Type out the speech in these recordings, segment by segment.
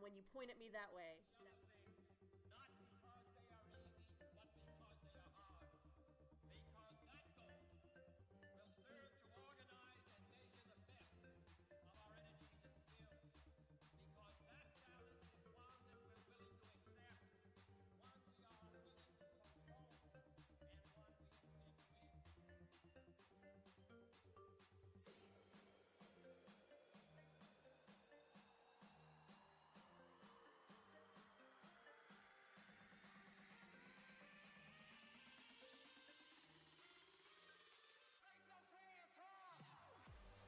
when you point at me that way. Not because they are easy, but because they are hard. Because that goal will serve to organize and measure the best of our energies and skills. Because that challenge is one that we're willing to accept, one we are unwilling to postpone, and one we intend to win. Make those hands hard!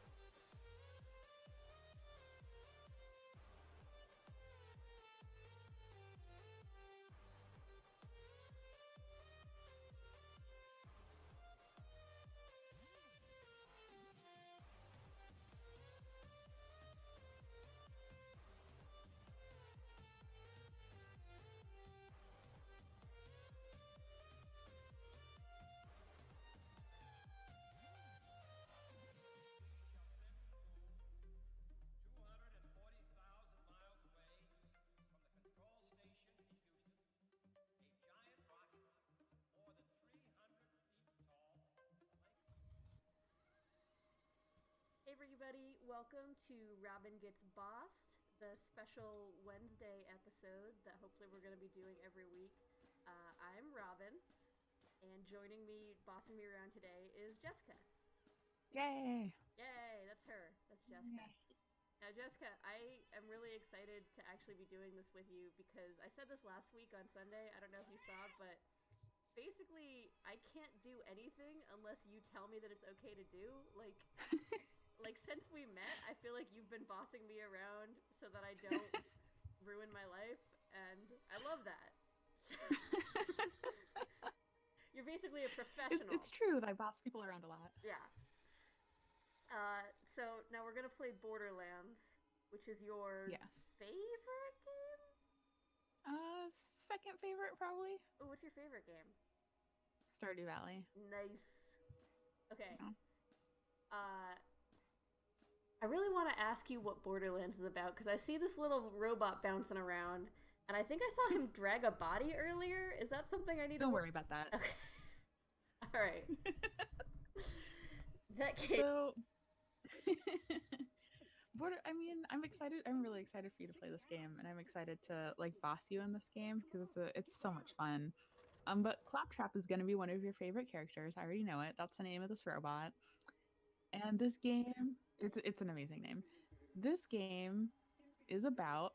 We shall live in 240,000 miles away from the control station in Houston, a giant rocket more than 300 feet tall, the length of Hey everybody, welcome to Robin Gets Bossed, the special Wednesday episode that hopefully we're going to be doing every week. I'm Robin, and joining me, bossing me around today, is Jessica. Yay! Yay, that's her. That's Jessica. Yay. Now, Jessica, I am really excited to actually be doing this with you because I said this last week on Sunday. I don't know if you saw, but basically, I can't do anything unless you tell me that it's okay to do. Like since we met, I feel like you've been bossing me around so that I don't ruin my life, and I love that. You're basically a professional. It's true that I boss people around a lot. Yeah. So now we're gonna play Borderlands, which is your Yes. favorite game? Second favorite probably. Oh, what's your favorite game? Stardew Valley. Nice. Okay. Yeah. I really want to ask you what Borderlands is about, because I see this little robot bouncing around, and I think I saw him drag a body earlier. Is that something I need to... Don't worry about that. Okay. Alright. That game... So, I'm excited. I'm really excited for you to play this game, and I'm excited to boss you in this game because it's so much fun. But Claptrap is going to be one of your favorite characters. I already know it. That's the name of this robot. And this game, it's an amazing name. This game is about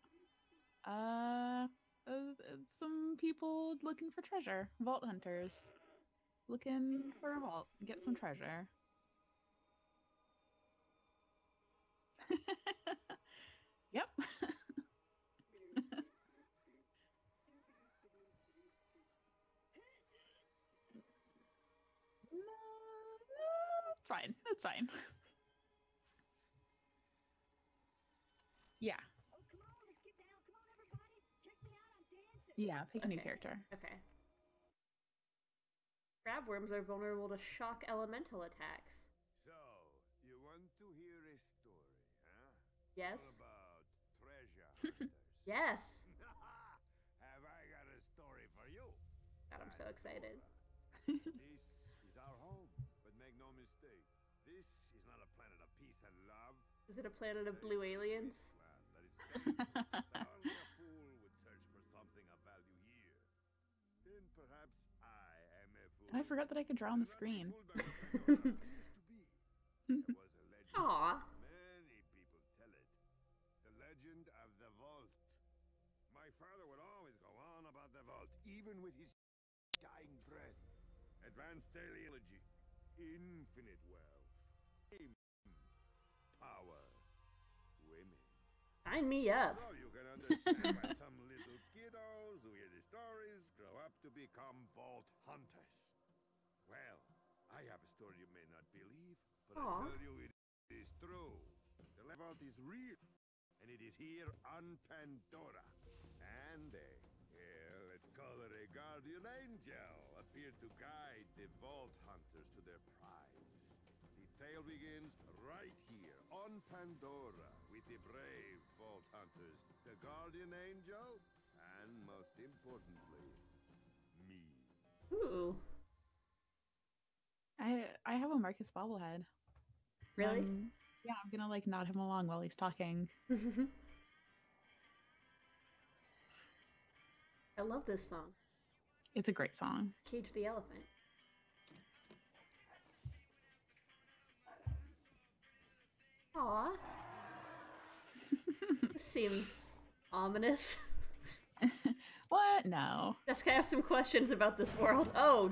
some people looking for treasure, vault hunters, looking for a vault, get some treasure. Yep. No, it's fine. It's fine. Yeah. Oh, come on, let's get down. Come on, everybody. Check me out. I'm dancing. Yeah, pick a new Okay. character. Okay. Crabworms are vulnerable to shock elemental attacks. So, you want to hear a story, huh? Yes? All about treasure hunters. Yes! Have I got a story for you? God, I'm so excited. This is our home, but make no mistake, this is not a planet of peace and love. Is it a planet of blue aliens? That it's dangerous, that only a fool would search for something of value here. Then perhaps I am a fool. I forgot that I could draw on the I'm not a screen. fool by what I used to be. There was a legend. Aw. Many people tell it. The legend of the vault. My father would always go on about the vault, even with his dying breath. Advanced teleology, infinite wealth, fame, power, women. Sign me up. So you can understand why some little kiddos who hear the stories grow up to become vault hunters. Well, I have a story you may not believe, but Aw. I tell you it is true. The vault is real, and it is here on Pandora. And let's call it a guardian angel, appeared to guide the vault hunters to their prize. The tale begins right here on Pandora with the brave vault hunters the guardian angel, and most importantly, me. Ooh. I have a Marcus bobblehead. Really? Yeah, I'm gonna like nod him along while he's talking. I love this song. It's a great song. Cage the Elephant. Aw. This seems ominous. What? No. Jessica, I have some questions about this world. Oh.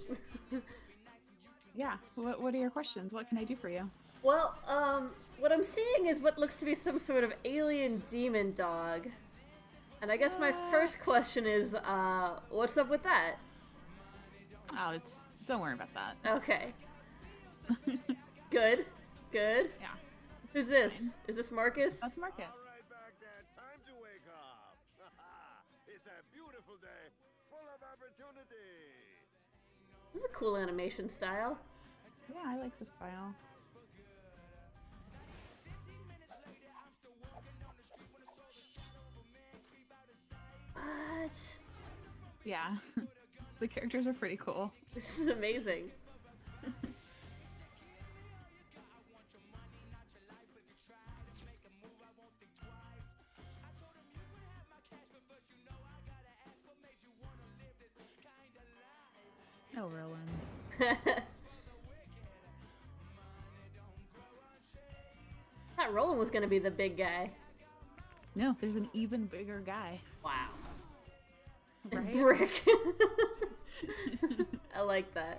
Yeah. What are your questions? What can I do for you? Well, what I'm seeing is what looks to be some sort of alien demon dog. And I guess my first question is, what's up with that? Oh, don't worry about that. Okay. Good. Good. Yeah. Who's this? Is this Marcus? That's Marcus. All right, back there, time to wake up. It's a beautiful day, full of opportunity. This is a cool animation style. Yeah, I like this style. What? Yeah. The characters are pretty cool. This is amazing. Oh, Roland. Thought Roland was gonna be the big guy. No, there's an even bigger guy. Wow. Right? Brick. I like that.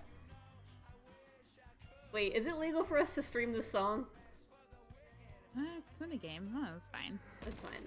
Wait, is it legal for us to stream this song? It's in a game. Oh, that's fine. That's fine.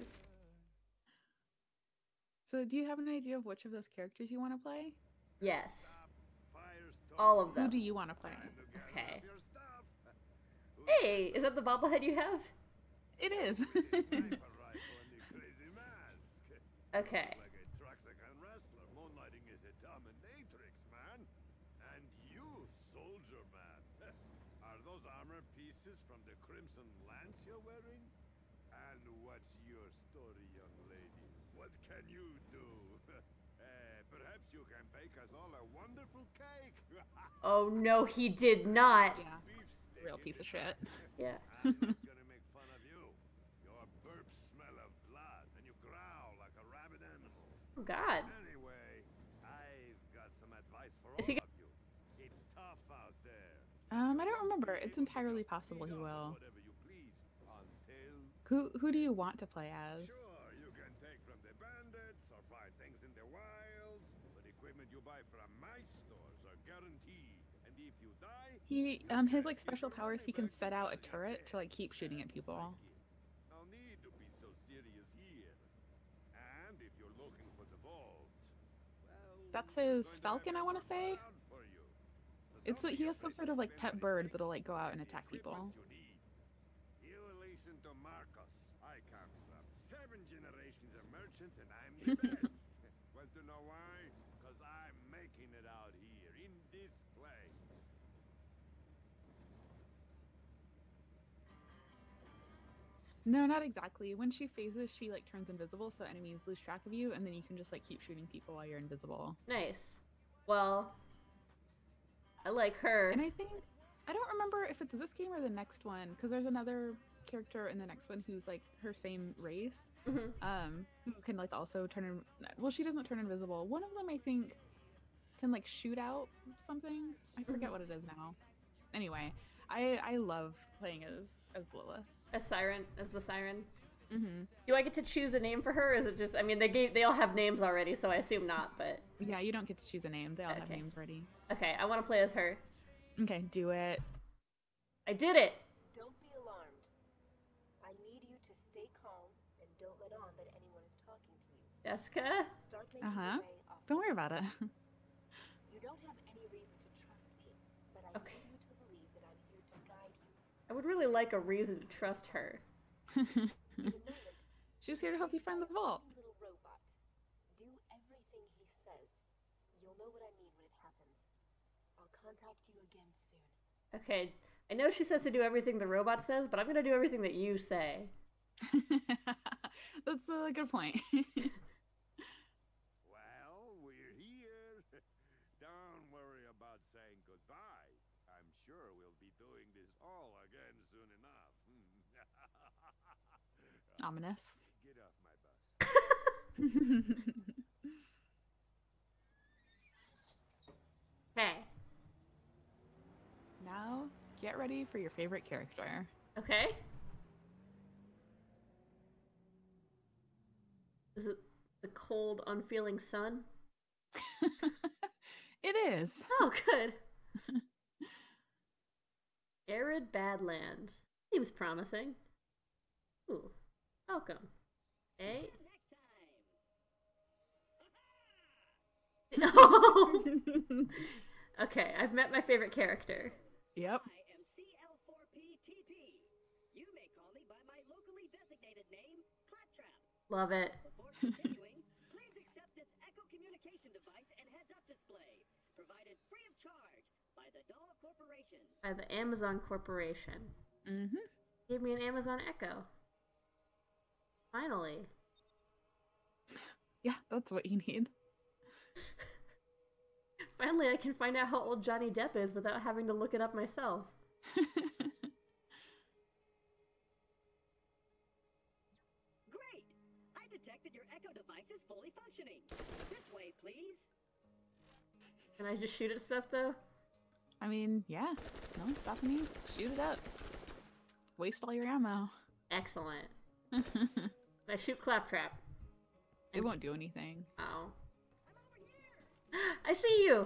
So, do you have an idea of which of those characters you want to play? Yes. Firestorm. All of Who them. do you want to play? Time to gather Okay. up your stuff. Hey, is that the bobblehead you have? It is. Sniper rifle and the crazy mask. Okay. Like a Traxican wrestler moonlighting as a dominatrix, man. And you, soldier man. Are those armor pieces from the Crimson Lance you're wearing? And what's your story, young lady? What can you do? Perhaps you can bake us all a wonderful cake. Oh no, he did not. Yeah. Beefsteak Real in piece of it. shit. Yeah. I'm not gonna make fun of you. Your burps smell of blood, and you growl like a rabid animal. Oh god. Anyway, I've got some advice for Is all he of you. It's tough out there. I don't remember. It's entirely possible he will. Whatever you please, until Who do you want to play as? sure you can take from the bandits or find things in the wild, but equipment you buy from my stores are guaranteed. And if you die, His like special powers, he can set out a turret to like keep shooting at people. no need to be so serious here. And if you're looking for the vault, well, That's I'm his going to falcon, have I want to look say. around for you. So It's don't like be he has some afraid sort to of like spend pet my bird tricks that'll like go out and the attack equipment people. you need. You listen to Marcos. I come from 7 generations of merchants, and I'm the best. Want to know why? Because I'm making it out here in this place. No, not exactly. When she phases, she like turns invisible, so enemies lose track of you, and then you can just like keep shooting people while you're invisible. Nice. Well, I like her. And I don't remember if it's this game or the next one, because there's another character in the next one who's like her same race, Mhm. who can like also well, she doesn't turn invisible. One of them I think can like shoot out something. I forget what it is now. Anyway, I love playing as Lilith. As Siren, as the Siren. Mm-hmm. Do I get to choose a name for her? Or is it just? I mean, they all have names already, so I assume not. But Yeah, you don't get to choose a name. They all have Okay. names ready. okay, I want to play as her. Okay, do it. I did it. Don't be alarmed. I need you to stay calm and don't let on that anyone is talking to you. Jessica. Start making Uh-huh. your way off. Don't worry about it. You don't have any reason to trust me, but I Okay. need you to believe that I'm here to guide you. I would really like a reason to trust her. In a moment, She's here to help you find the vault. tiny little robot. Do everything he says. You'll know what I mean when it happens. I'll contact you again soon. Okay, I know she says to do everything the robot says, but I'm gonna do everything that you say. That's a good point. Well, we're here. Don't worry about saying goodbye. I'm sure we'll be doing this all again soon enough. Ominous. Get off my bus. Okay. Now, get ready for your favorite character. Okay. Is it the cold, unfeeling sun? It is. Oh, good. Arid Badlands. Seems promising. Ooh. Welcome. Hey. Okay, I've met my favorite character. Yep. I am CL4PTP. You may call me by my locally designated name, Claptrap. Love it. Before continuing, please accept this Echo communication device and heads-up display, provided free of charge by the Doll Corporation. By the Amazon Corporation. Mm-hmm. Gave me an Amazon Echo. Finally. Yeah, that's what you need. Finally, I can find out how old Johnny Depp is without having to look it up myself. Great! I detect that your Echo device is fully functioning. This way, please. Can I just shoot at stuff, though? I mean, yeah. No one's stopping you. Shoot it up. Waste all your ammo. Excellent. I shoot Claptrap. It won't do anything. Oh. I see you!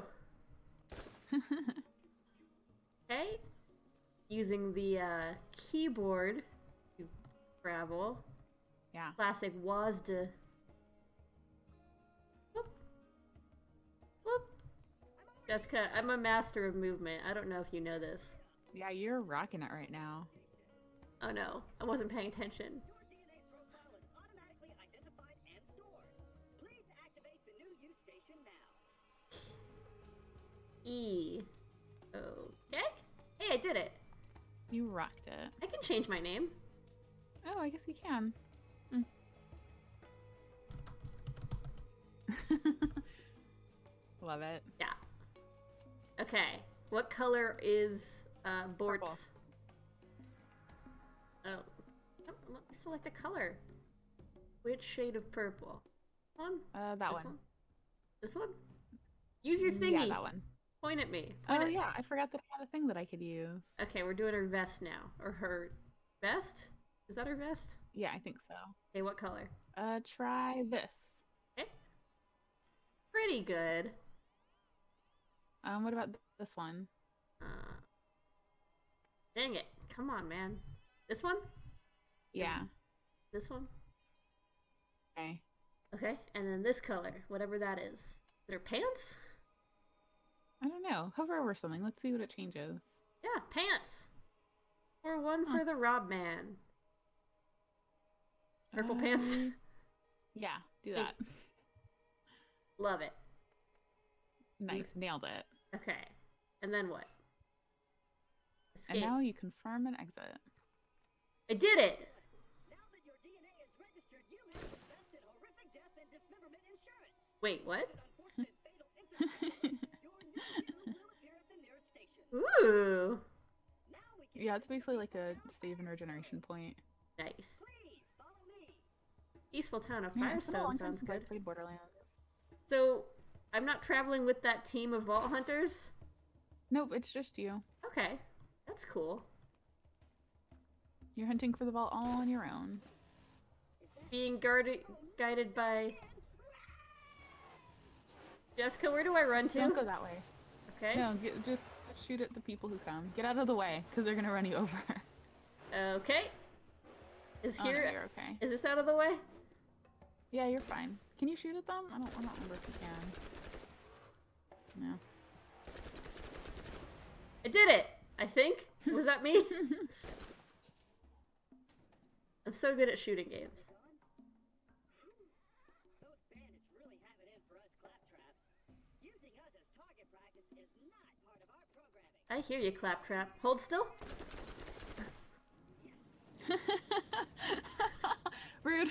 Okay. Using the keyboard to travel. Yeah. Classic WASD. Whoop. Whoop. Jessica, I'm a master of movement. I don't know if you know this. Yeah, you're rocking it right now. Oh no, I wasn't paying attention. Your DNA profile is automatically identified and stored. Please activate the new use station now. E. Okay. Hey, I did it. You rocked it. I can change my name. Oh, I guess you can. Love it. Yeah. Okay. What color is Bort's? Purple. Oh. Let me select a color. Which shade of purple? One? That This one. This one? Use your thingy. Yeah, that one. Point at me. Point Oh at... yeah, I forgot that I had a thing that I could use. Okay, we're doing her vest now. Or her vest? Is that her vest? Yeah, I think so. Okay, what color? Try this. Okay. Pretty good. What about this one? Dang it. Come on, man. This one? Yeah. This one? Okay. Okay, and then this color, whatever that is. Is it her pants? I don't know. Hover over something. Let's see what it changes. Yeah, pants. Or one for the Rob Man. Purple pants. Yeah, do that. Love it. Nice, nailed it. Okay, and then what? Escape. And now you confirm and exit. I did it! Now that your DNA is registered, you may invest in horrific death and dismemberment insurance. Wait, what? An unfortunate fatal incident, your new you will appear at the nearest station. Ooh. Now we can Yeah, it's basically like a save and regeneration point. Nice. please follow me. Peaceful town of Yeah, it's been a Firestone long time sounds since I good. played Borderlands. So, I'm not traveling with that team of Vault Hunters? Nope, it's just you. Okay, that's cool. You're hunting for the vault all on your own. Being guided by... Jessica, where do I run to? Don't go that way. Okay. No, just shoot at the people who come. Get out of the way, because they're gonna run you over. Okay. Is Oh, no, here... you're okay. Is this out of the way? Yeah, you're fine. Can you shoot at them? I don't remember if you can. No. I did it! I think. Was that me? I'm so good at shooting games. Those bandits really have it in for us claptraps. Using us as target practice is not part of our programming. I hear you, Claptrap. Hold still. Rude.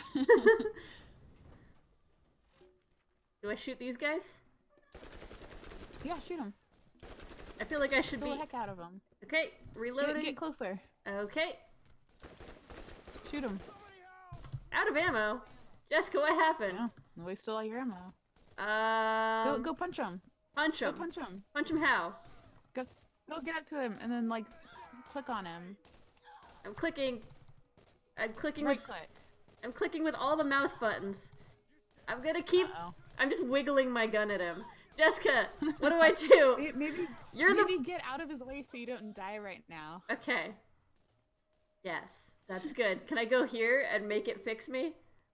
Do I shoot these guys? Yeah, shoot him. I feel like I should Kill be... the heck out of him. Okay, reloading. Get closer. Okay, Shoot him. out of ammo. Jessica, what happened? Yeah, wasted all your ammo. Go punch him. Punch Go him. punch him. Punch him how? Go get up to him and then like click on him. I'm clicking. I'm clicking Right with... click. I'm clicking with all the mouse buttons. I'm gonna keep... Uh-oh. I'm just wiggling my gun at him. Jessica, what do I do? Maybe maybe get out of his way so you don't die right now. Okay. Yes, that's good. Can I go here and make it fix me?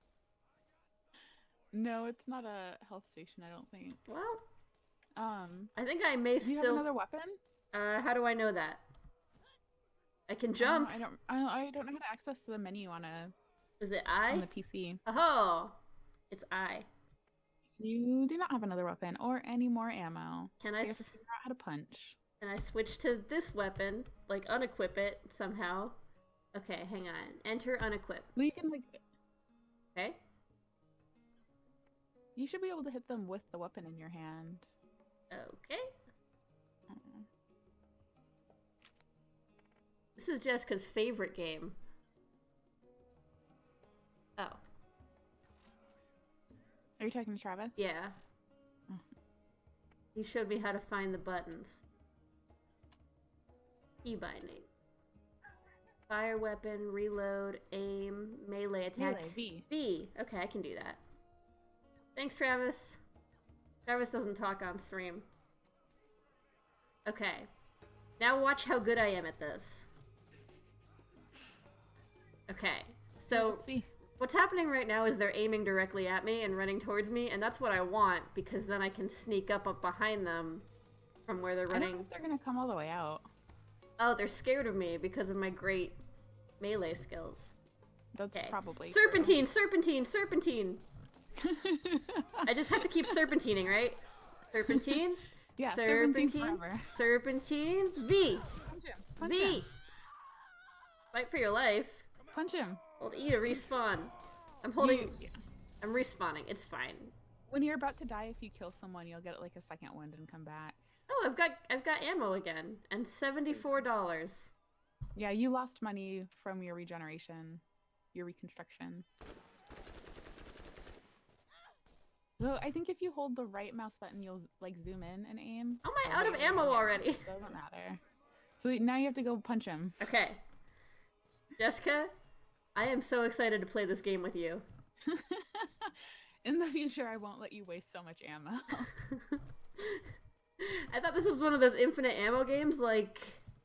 No, it's not a health station, I don't think. Well, I I think I may do you still... have another weapon? How do I know that? I can jump. I don't know how to access the menu on Is it I? on the PC. Oh, it's I. You do not have another weapon or any more ammo. Can So I you have to figure out how to punch. And I switch to this weapon, like unequip it somehow. Okay, hang on. Enter unequip. Well, you can like Okay. you should be able to hit them with the weapon in your hand. Okay. This is Jessica's favorite game. Oh. Are you talking to Travis? Yeah. He showed me how to find the buttons. Key binding. Fire weapon, reload, aim, melee attack. Melee, V. V. Okay, I can do that. Thanks, Travis. Travis doesn't talk on stream. Okay. Now watch how good I am at this. Okay. So, Let's see. what's happening right now is they're aiming directly at me and running towards me, and that's what I want, because then I can sneak up behind them from where they're I don't know running. if they're gonna come all the way out. Oh, they're scared of me because of my great melee skills. That's Okay. probably Serpentine, serpentine, serpentine! I just have to keep serpentining, right? Serpentine? Yeah, serpentine serpentine, forever. serpentine, V! Punch him. Punch V! him. Fight for your life. Punch him. Hold E to respawn. I'm holding... Yeah. I'm respawning. It's fine. When you're about to die, if you kill someone, you'll get like a second wind and come back. Oh, I've got ammo again. And $74. Yeah, you lost money from your regeneration, your reconstruction. So I think if you hold the right mouse button, you'll like zoom in and aim. How am I Oh, out of wait, ammo yeah, already? It doesn't matter. So now you have to go punch him. Okay. Jessica, I am so excited to play this game with you. In the future, I won't let you waste so much ammo. I thought this was one of those infinite ammo games, like,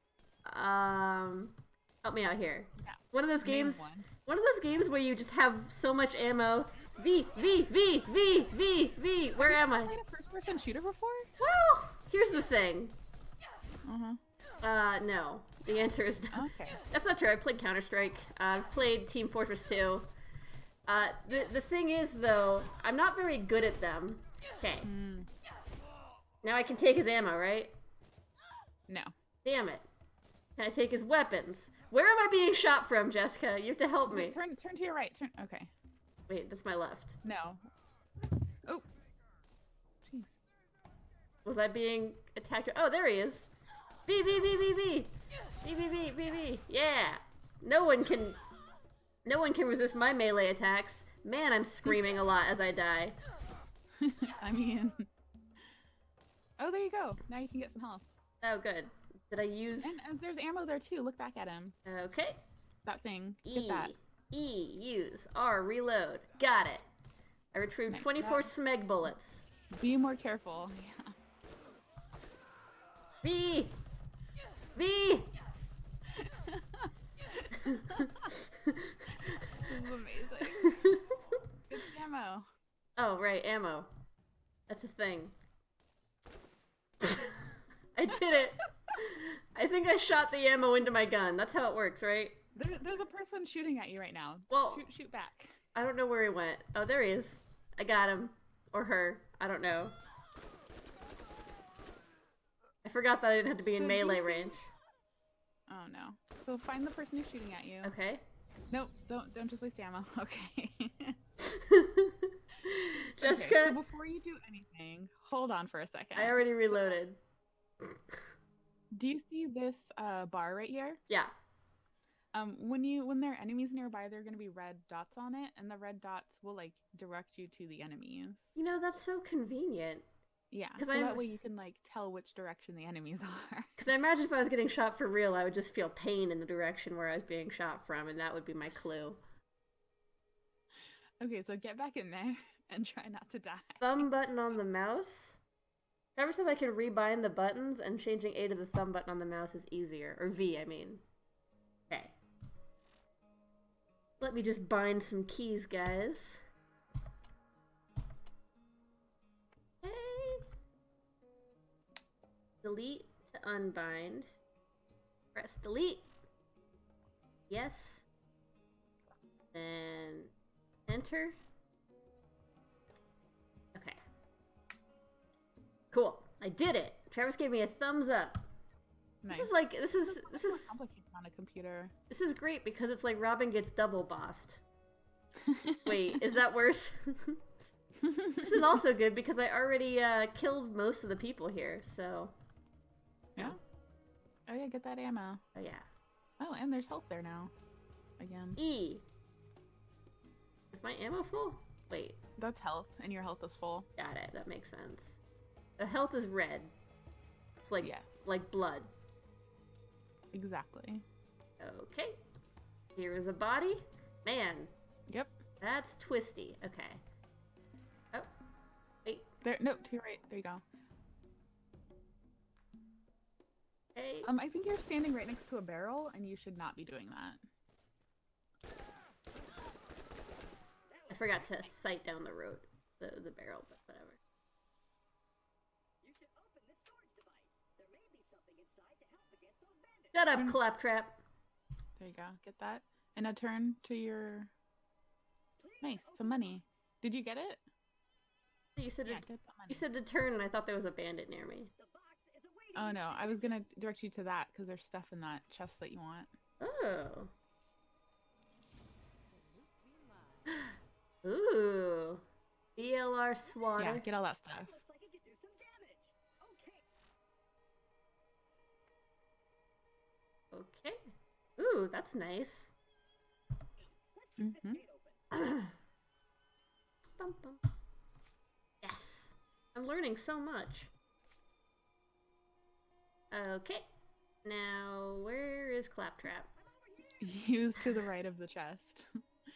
help me out here. Yeah. One of those Name games, one. one of those games where you just have so much ammo. V, V, V, V, V, V, where am I? Played a first-person shooter before? Well, here's the thing. Uh-huh. No. The answer is no. Okay. That's not true. I played Counter-Strike. I've played Team Fortress 2. The thing is, though, I'm not very good at them. Okay. Now I can take his ammo, right? No. Damn it. Can I take his weapons? Where am I being shot from, Jessica? You have to help me. Turn to your right. Turn. Okay. Wait, that's my left. No. Oh. Jeez. Was I being attacked? Oh, there he is. V, V, V, V, V. V, V, V, V, V. Yeah. No one can resist my melee attacks. Man, I'm screaming a lot as I die. I mean. Oh, there you go. Now you can get some health. Oh, good. Did I use... And there's ammo there too. Look back at him. Okay. That thing. E. Get that. E. Use. R. Reload. Got it. I retrieved Nice. 24 smeg bullets. Be more careful. Yeah. V! V! This is amazing. Good ammo. Oh, right, ammo. That's a thing. I did it! I think I shot the ammo into my gun. That's how it works, right? There's a person shooting at you right now. Well- shoot back. I don't know where he went. Oh, there he is. I got him. Or her. I don't know. I forgot that I didn't have to be in So do you melee think- range. Oh no. So find the person who's shooting at you. Okay. Nope, don't just waste ammo. Okay. Jessica, Okay, so before you do anything, hold on for a second. I already reloaded. Do you see this bar right here? Yeah. When there are enemies nearby, there are going to be red dots on it, and the red dots will like direct you to the enemies. You know, that's so convenient. Yeah, 'Cause so I'm- that way you can like tell which direction the enemies are. Because I imagine if I was getting shot for real, I would just feel pain in the direction where I was being shot from, and that would be my clue. Okay, so get back in there and try not to die. Thumb button on the mouse? Trevor said I can rebind the buttons, and changing A to the thumb button on the mouse is easier. Or V, I mean. Okay. Let me just bind some keys, guys. Okay. Delete to unbind. Press delete. Yes. Then enter. Okay. Cool. I did it. Travis gave me a thumbs up. Nice. This is like this is more complicated on a computer. this is great because it's like Robin gets double bossed. Wait, is that worse? This is also good because I already killed most of the people here, so Yeah. Oh yeah, get that ammo. oh yeah. Oh, and there's health there now. Again. E. Is my ammo full? Wait, That's health, and your health is full. got it. That makes sense. The health is red. It's like Yes. like blood. Exactly. Okay. Here is a body. Man, Yep. that's twisty. Okay. Oh. Wait. There. No, to your right. There you go. Hey. I think you're standing right next to a barrel, and you should not be doing that. I forgot to sight down the road, the barrel, but whatever. You should open this storage device. There may be something inside to help against those bandits. Shut up, Claptrap. There you go. Get that. And now turn to your. Nice. Some money. Did you get it? You said Yeah, to, get that money. you said to turn, and I thought there was a bandit near me. The box is awaiting Oh you. no, I was gonna direct you to that because there's stuff in that chest that you want. Oh. Ooh. BLR swatter. Yeah, get all that stuff. Looks like it could do some damage. Okay. Okay. Ooh, that's nice. Let's keep this Mhm. gate open. Bum, bum. Yes. I'm learning so much. Okay. Now, where is Claptrap? He was to the right of the chest.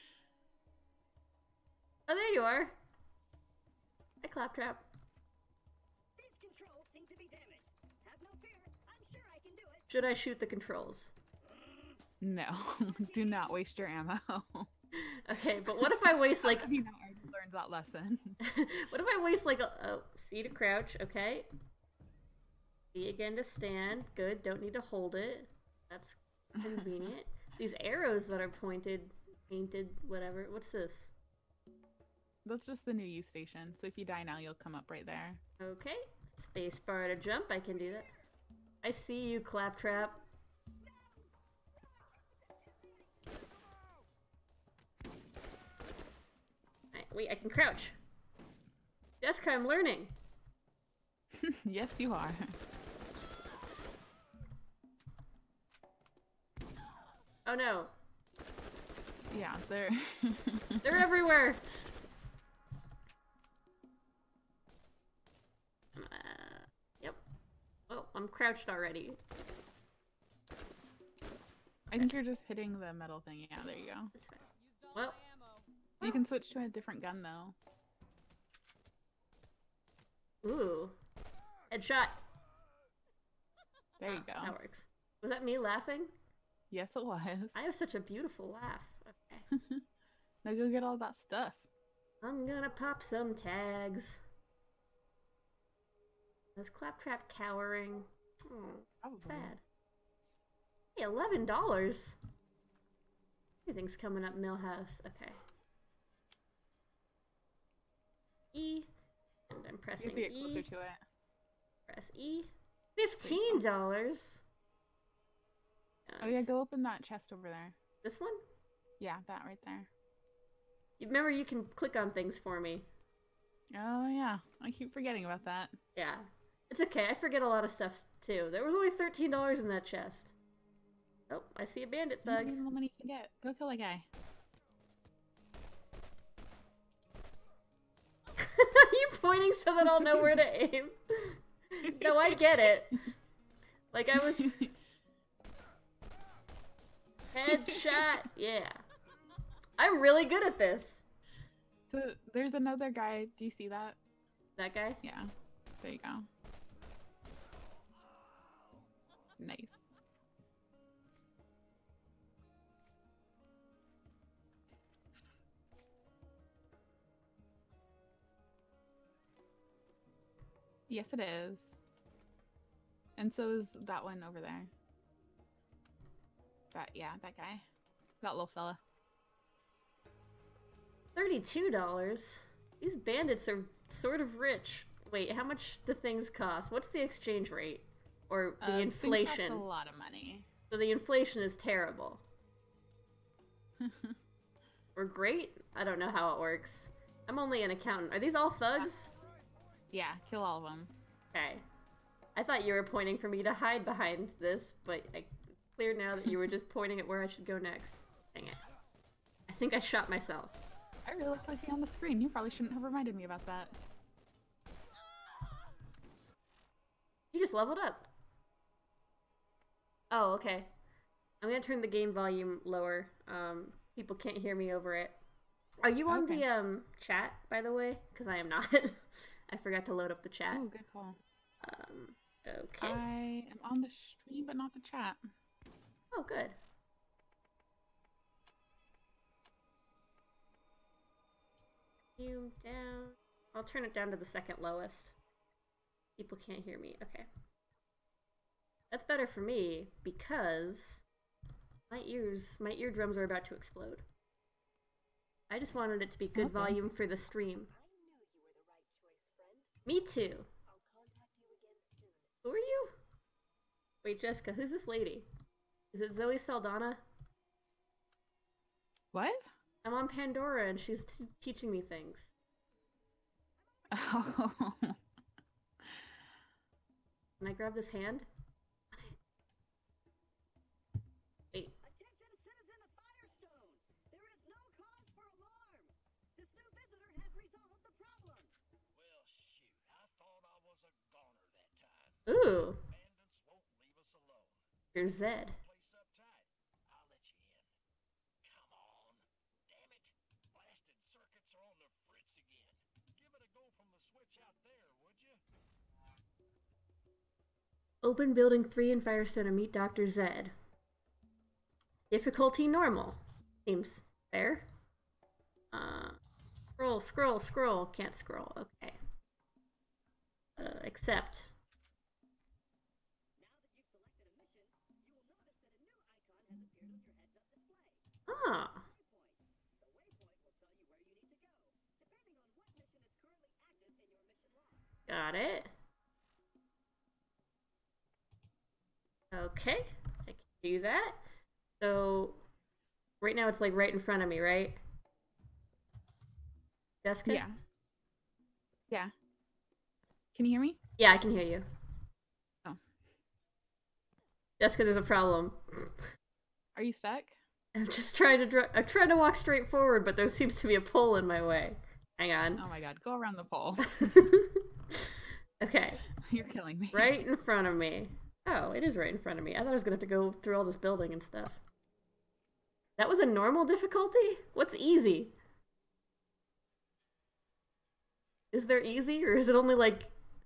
Oh, there you are. Hi, Claptrap. These controls seem to be damaged. Have no fear. I'm sure I can do it. Should I shoot the controls? No, do not waste your ammo. Okay, but what if I waste like... Have you not already learned that lesson? What if I waste like a C to crouch, okay? B again to stand. Good, don't need to hold it. That's convenient. These arrows that are painted, whatever. What's this? That's just the new U station. So if you die now, you'll come up right there. Okay. Space bar to jump, I can do that. I see you, Claptrap. Alright, wait, I can crouch. Jessica, I'm learning. Yes, you are. Oh no. Yeah, they're. They're everywhere. Yep. Oh, I'm crouched already. I think you're just hitting the metal thing. Yeah, there you go. That's fine. Well, You can switch to a different gun though. ooh. Headshot. There you Ah, go. That works. Was that me laughing? Yes, it was. I have such a beautiful laugh. Okay. Now go get all that stuff. I'm gonna pop some tags. Was Claptrap cowering? Oh, Probably. sad. Hey, $11. Everything's coming up, Millhouse. Okay. E. And I'm You pressing have to get E. closer to it. Press E. $15. Oh yeah, go open that chest over there. This one? Yeah, that right there. Remember, you can click on things for me. Oh, yeah. I keep forgetting about that. Yeah. It's okay. I forget a lot of stuff, too. There was only $13 in that chest. Oh, I see a bandit thug. All the money you can get. Go kill a guy. Are you pointing so that I'll know where to aim? No, I get it. Like, I was... Headshot! Yeah. I'm really good at this. So, there's another guy. Do you see that? That guy? Yeah. There you go. Nice. Yes, it is. And so is that one over there. That guy. That little fella. $32? These bandits are sort of rich. Wait, how much do things cost? What's the exchange rate? Or the inflation? Things cost a lot of money. So the inflation is terrible. Or great? I don't know how it works. I'm only an accountant. Are these all thugs? Yeah, kill all of them. Okay. I thought you were pointing for me to hide behind this, but it's clear now that you were just pointing at where I should go next. Dang it. I think I shot myself. I really like looking on the screen. You probably shouldn't have reminded me about that. You just leveled up. Oh, okay. I'm gonna turn the game volume lower. People can't hear me over it. Are you on the chat, by the way? Because I am not. I forgot to load up the chat. Oh, good call. Okay. I am on the stream, but not the chat. Oh, good. Volume down. I'll turn it down to the second lowest. People can't hear me. Okay. That's better for me because my eardrums are about to explode. I just wanted it to be good volume for the stream. Me too. Who are you? Wait, Jessica, who's this lady? Is it Zoe Saldana? What? I'm on Pandora and she's teaching me things. Oh. Can I grab this hand? Wait. Attention, citizen of Firestone! There is no cause for alarm! This new visitor has resolved the problem! Well, shoot, I thought I was a goner that time. Ooh. Bandits won't leave us alone. You're Zed. Place up tight. I'll let you in. Come on. Damn it. Blasted circuits are on the fritz again. Give it a go from the switch out there, would you? Open building 3 in Firestone and meet Dr. Zed. Difficulty normal. Seems fair. Scroll. Can't scroll. Okay. Accept. Ah. Got it. Okay, I can do that. So, right now it's like right in front of me, right? Jessica? Yeah. Yeah. Can you hear me? Yeah, I can hear you. Oh. Jessica, there's a problem. Are you stuck? I'm just trying to I'm trying to walk straight forward, but there seems to be a pole in my way. Hang on. Oh my god, go around the pole. Okay. You're killing me. Right in front of me. Oh, it is right in front of me. I thought I was gonna have to go through all this building and stuff. That was a normal difficulty? What's easy? Is there easy, or is it only like...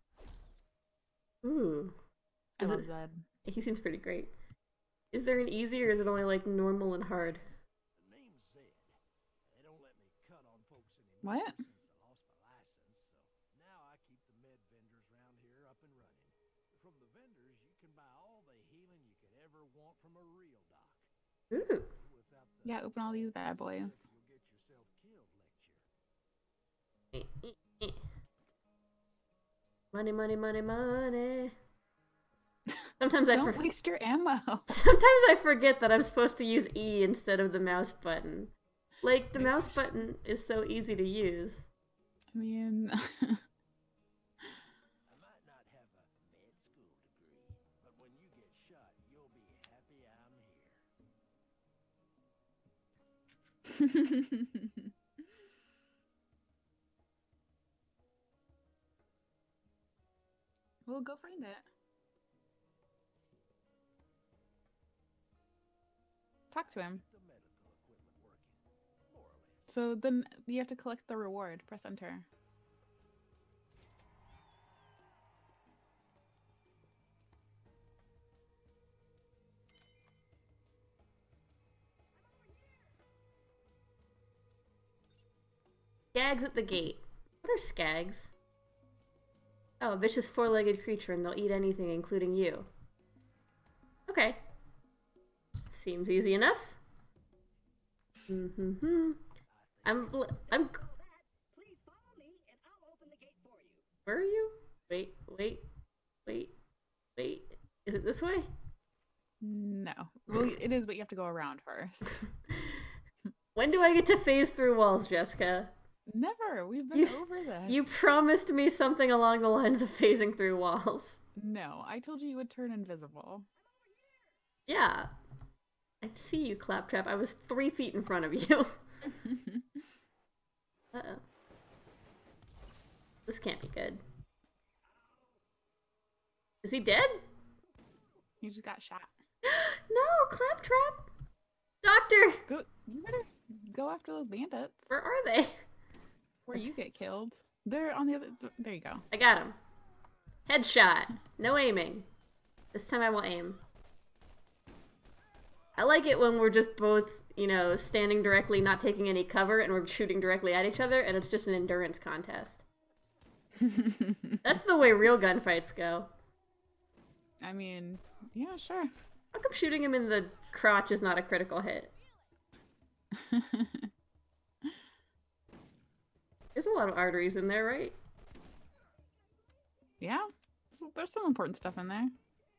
Ooh. I love Zed. He seems pretty great. Is there an easy, or is it only like normal and hard? The name's Zed. They don't let me cut on folks anymore. What? Since I lost my license, so now I keep the med vendors around here up and running. From the vendors, you can buy all the healing you could ever want from a real doc. Ooh. Without the Yeah, open all these bad boys. you'll get yourself killed lecture. Money. Sometimes Don't waste your ammo. Sometimes I forget that I'm supposed to use E instead of the mouse button. Like, the mouse button is so easy to use. I mean... I might not have a med school degree, but when you get shot, you'll be happy I'm here. We'll go find it. Talk to him. The medical equipment working, more or less. So then you have to collect the reward. Press enter. Skags at the gate. What are skags? Oh, a vicious four-legged creature, and they'll eat anything, including you. Okay. Seems easy enough. I'm. Please follow me, and I'll open the gate for you. Where are you? Wait. Is it this way? No. Well, it is, but you have to go around first. When do I get to phase through walls, Jessica? Never. We've been over this. You promised me something along the lines of phasing through walls. No, I told you would turn invisible. Yeah. I see you, Claptrap. I was 3 feet in front of you. Uh-oh. This can't be good. Is he dead? You just got shot. No, Claptrap! Doctor! Go. You better go after those bandits. Where are they? Where you get killed. They're on the other... There you go. I got him. Headshot. No aiming. This time I will aim. I like it when we're just both, you know, standing directly, not taking any cover, and we're shooting directly at each other, and it's just an endurance contest. That's the way real gunfights go. I mean, yeah, sure. How come shooting him in the crotch is not a critical hit? There's a lot of arteries in there, right? Yeah, there's some important stuff in there.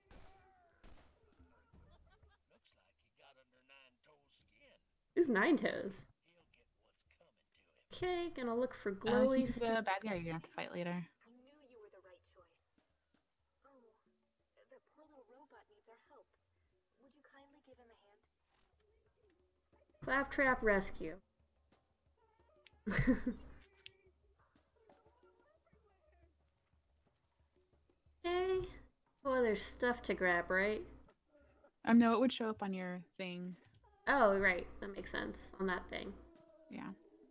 Looks like he got under Nine Toes' skin. Who's Nine Toes? He'll get what's coming to him. Okay, gonna look for glowy He's the bad guy you're gonna have to fight later. I knew you were the right choice. Oh, the poor little robot needs our help. Would you kindly give him a hand? Claptrap rescue. Okay. Oh, there's stuff to grab, right? No, it would show up on your thing. Oh, right. That makes sense. On that thing. Yeah.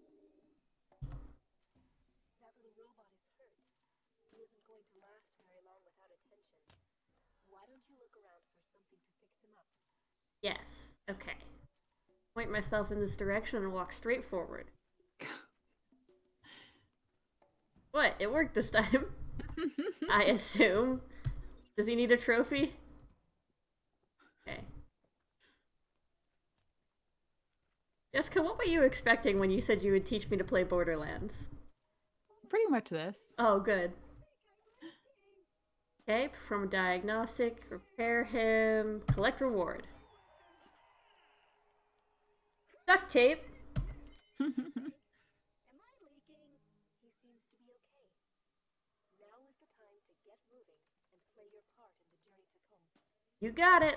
That little robot is hurt. He isn't going to last very long without attention. Why don't you look around for something to fix him up? Yes. Okay. Point myself in this direction and walk straight forward. What? It worked this time. I assume. Does he need a trophy? Okay. Jessica, what were you expecting when you said you would teach me to play Borderlands? Pretty much this. Oh, good. Okay, perform a diagnostic, repair him, collect reward. Duct tape! Am I leaking? He seems to be okay. Now is the time to get moving and play your part in the journey to come. You got it!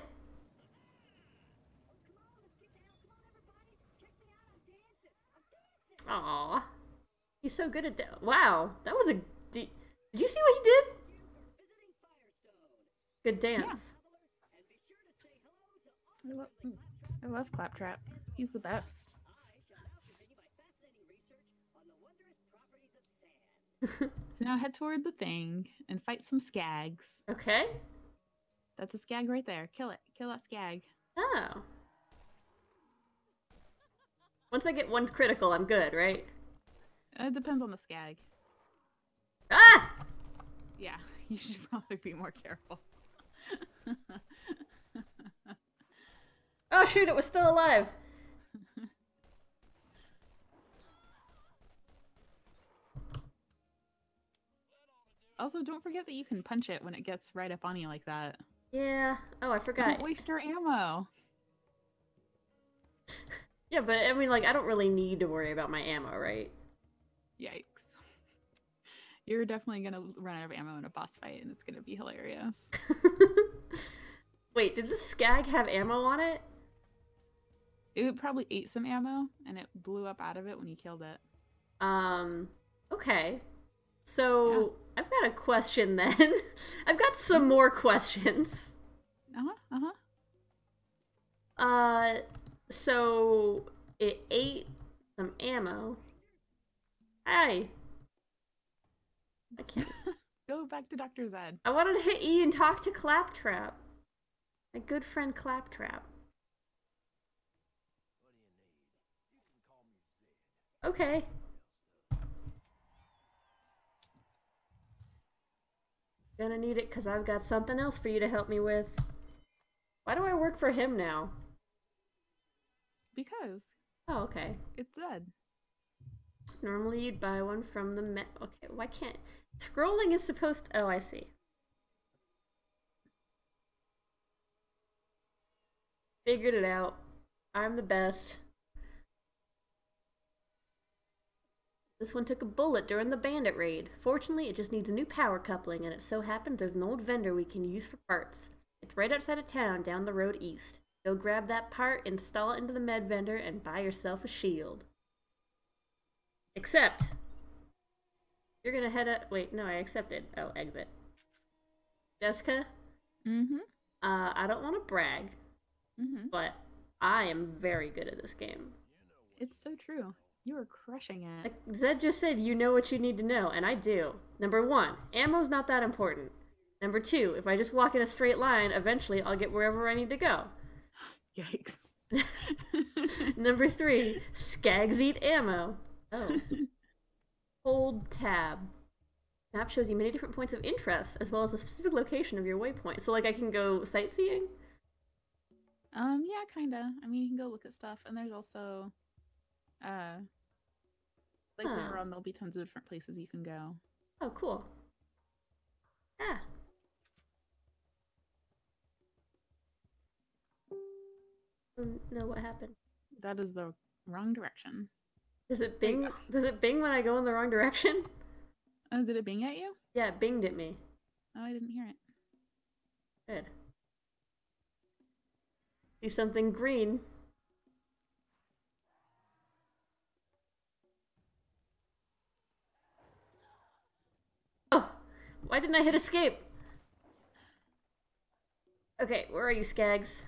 Come on, let's get down. Come on, everybody. Check me out. I'm dancing. I'm dancing. Aww. He's so good at that. Wow, that was a... Did you see what he did? Visiting Firestone. Good dance. And be sure to say hello to all I love Claptrap. He's the best. I shall now continue my fascinating research on the wondrous properties of sand. So now head toward the thing and fight some skags. Okay. That's a skag right there. Kill it. Kill that skag. Oh. Once I get one critical, I'm good, right? It depends on the skag. Ah! Yeah, you should probably be more careful. Oh shoot, it was still alive! Also, don't forget that you can punch it when it gets right up on you like that. Yeah. Oh, I forgot. Don't waste your ammo. Yeah, but I mean, like, I don't really need to worry about my ammo, right? Yikes. You're definitely gonna run out of ammo in a boss fight, and it's gonna be hilarious. Wait, did the Skag have ammo on it? It probably ate some ammo, and it blew up out of it when you killed it. Okay. So, I've got a question then. I've got some more questions. So it ate some ammo. Hi. I can't. Go back to Dr. Zed. I wanted to hit E and talk to Claptrap. My good friend Claptrap. Okay. Gonna need it because I've got something else for you to help me with. Why do I work for him now? Because. Oh, okay. It's Zed. Normally you'd buy one from the okay, why can't... Scrolling is supposed to... Oh, I see. Figured it out. I'm the best. This one took a bullet during the bandit raid. Fortunately, it just needs a new power coupling, and it so happens there's an old vendor we can use for parts. It's right outside of town, down the road east. Go grab that part, install it into the med vendor, and buy yourself a shield. Except, you're gonna head up... Wait, no, I accepted. Oh, exit. Jessica? Mm-hmm. I don't want to brag, but I am very good at this game. It's so true. You are crushing it. Like Zed just said, you know what you need to know, and I do. Number 1, ammo's not that important. Number 2, if I just walk in a straight line, eventually I'll get wherever I need to go. Yikes. Number 3, Skags eat ammo. Oh. Hold tab. Map shows you many different points of interest, as well as the specific location of your waypoint. So, like, I can go sightseeing? Yeah, kinda. I mean, you can go look at stuff, and there's also, like, when you're on, there'll be tons of different places you can go. Oh, cool. Ah. No, what happened? That is the wrong direction. Does it bing? Does it bing when I go in the wrong direction? Oh, did it bing at you? Yeah, it binged at me. Oh, I didn't hear it. Good. See something green. Oh, why didn't I hit escape? Okay, where are you, Skags?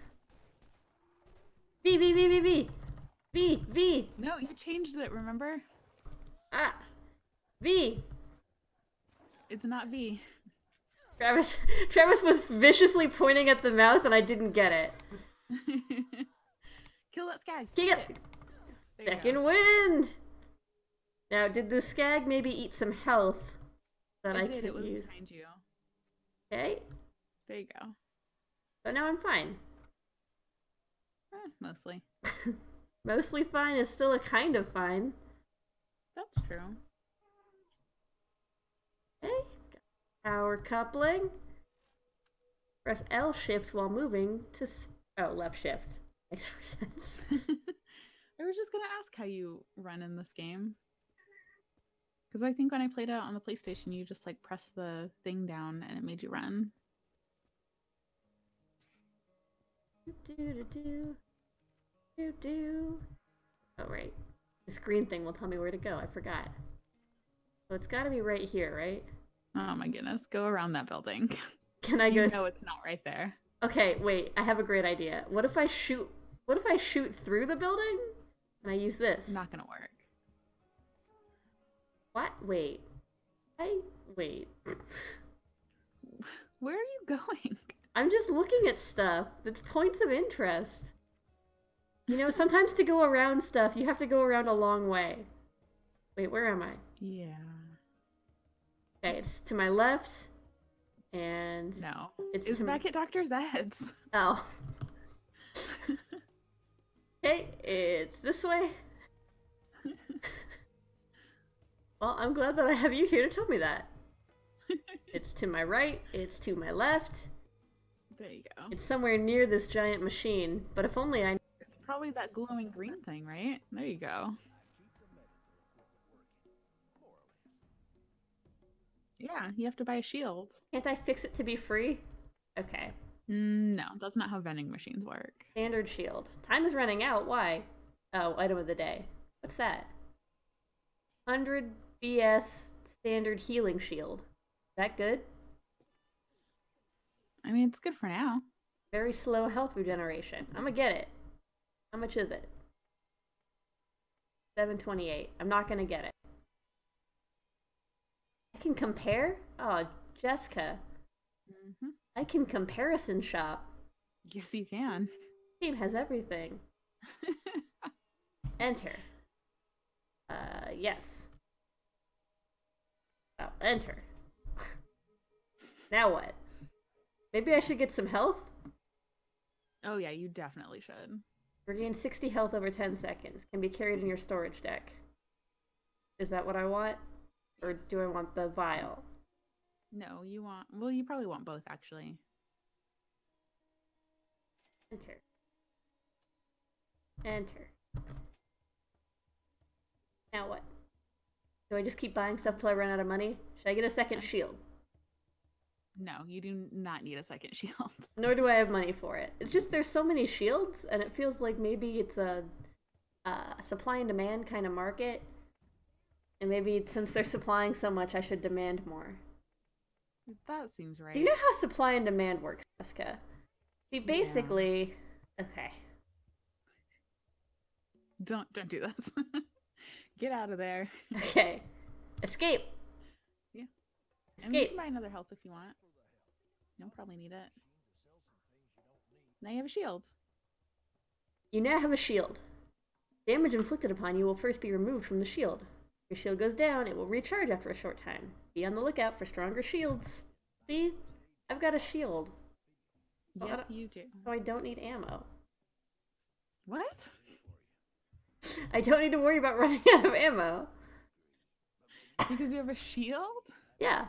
V, V, V, V, V! V, V! No, you changed it, remember? Ah! V! It's not V. Travis was viciously pointing at the mouse and I didn't get it. Kill that Skag. Kick it! Second wind! Now, did the Skag maybe eat some health that I did. could It was use? behind you. Okay. There you go. So now I'm fine. Mostly. Mostly fine is still a kind of fine. That's true. Okay. Power coupling. Press L shift while moving to... Oh, left shift. Makes more sense. I was just gonna ask how you run in this game. Because I think when I played it on the PlayStation, you just like press the thing down and it made you run. Oh, right. This green thing will tell me where to go. I forgot. So it's gotta be right here, right? Oh my goodness. Go around that building. Can I go? You know it's not right there. Okay, wait. I have a great idea. What if I shoot through the building? And I use this? Not gonna work. What? Wait. Wait. Where are you going? I'm just looking at stuff. That's points of interest. You know, sometimes to go around stuff, you have to go around a long way. Wait, where am I? Yeah. Okay, it's to my left, and... No. It's back at Dr. Zed's. Oh. Okay, it's this way. Well, I'm glad that I have you here to tell me that. It's to my right, it's to my left. There you go. It's somewhere near this giant machine, but if only I... It's probably that glowing green thing, right? There you go. Yeah, you have to buy a shield. Can't I fix it to be free? Okay. No, that's not how vending machines work. Standard shield. Time is running out. Why? Oh, item of the day. What's that? 100 BS standard healing shield. Is that good? I mean, it's good for now. Very slow health regeneration. I'm gonna get it. How much is it? 728. I'm not gonna get it. I can compare? Oh, Jessica. Mm-hmm. I can comparison shop. Yes, you can. Game has everything. Enter. Yes. Oh, enter. Now what? Maybe I should get some health? Oh yeah, you definitely should. Regain 60 health over 10 seconds. Can be carried in your storage deck. Is that what I want? Or do I want the vial? No, you want... Well, you probably want both, actually. Enter. Enter. Now what? Do I just keep buying stuff till I run out of money? Should I get a second shield? No, you do not need a second shield. Nor do I have money for it. It's just there's so many shields, and it feels like maybe it's a supply and demand kind of market. And maybe since they're supplying so much, I should demand more. That seems right. Do you know how supply and demand works, Jessica? See, basically... Yeah. Okay. Don't do this. Get out of there. Okay. Escape! Yeah. Escape! And you can buy another health if you want. You'll probably need it. Now you have a shield. You now have a shield. Damage inflicted upon you will first be removed from the shield. If your shield goes down, it will recharge after a short time. Be on the lookout for stronger shields. See? I've got a shield. Yes, you do. So I don't need ammo. What? I don't need to worry about running out of ammo. Because you have a shield? Yeah.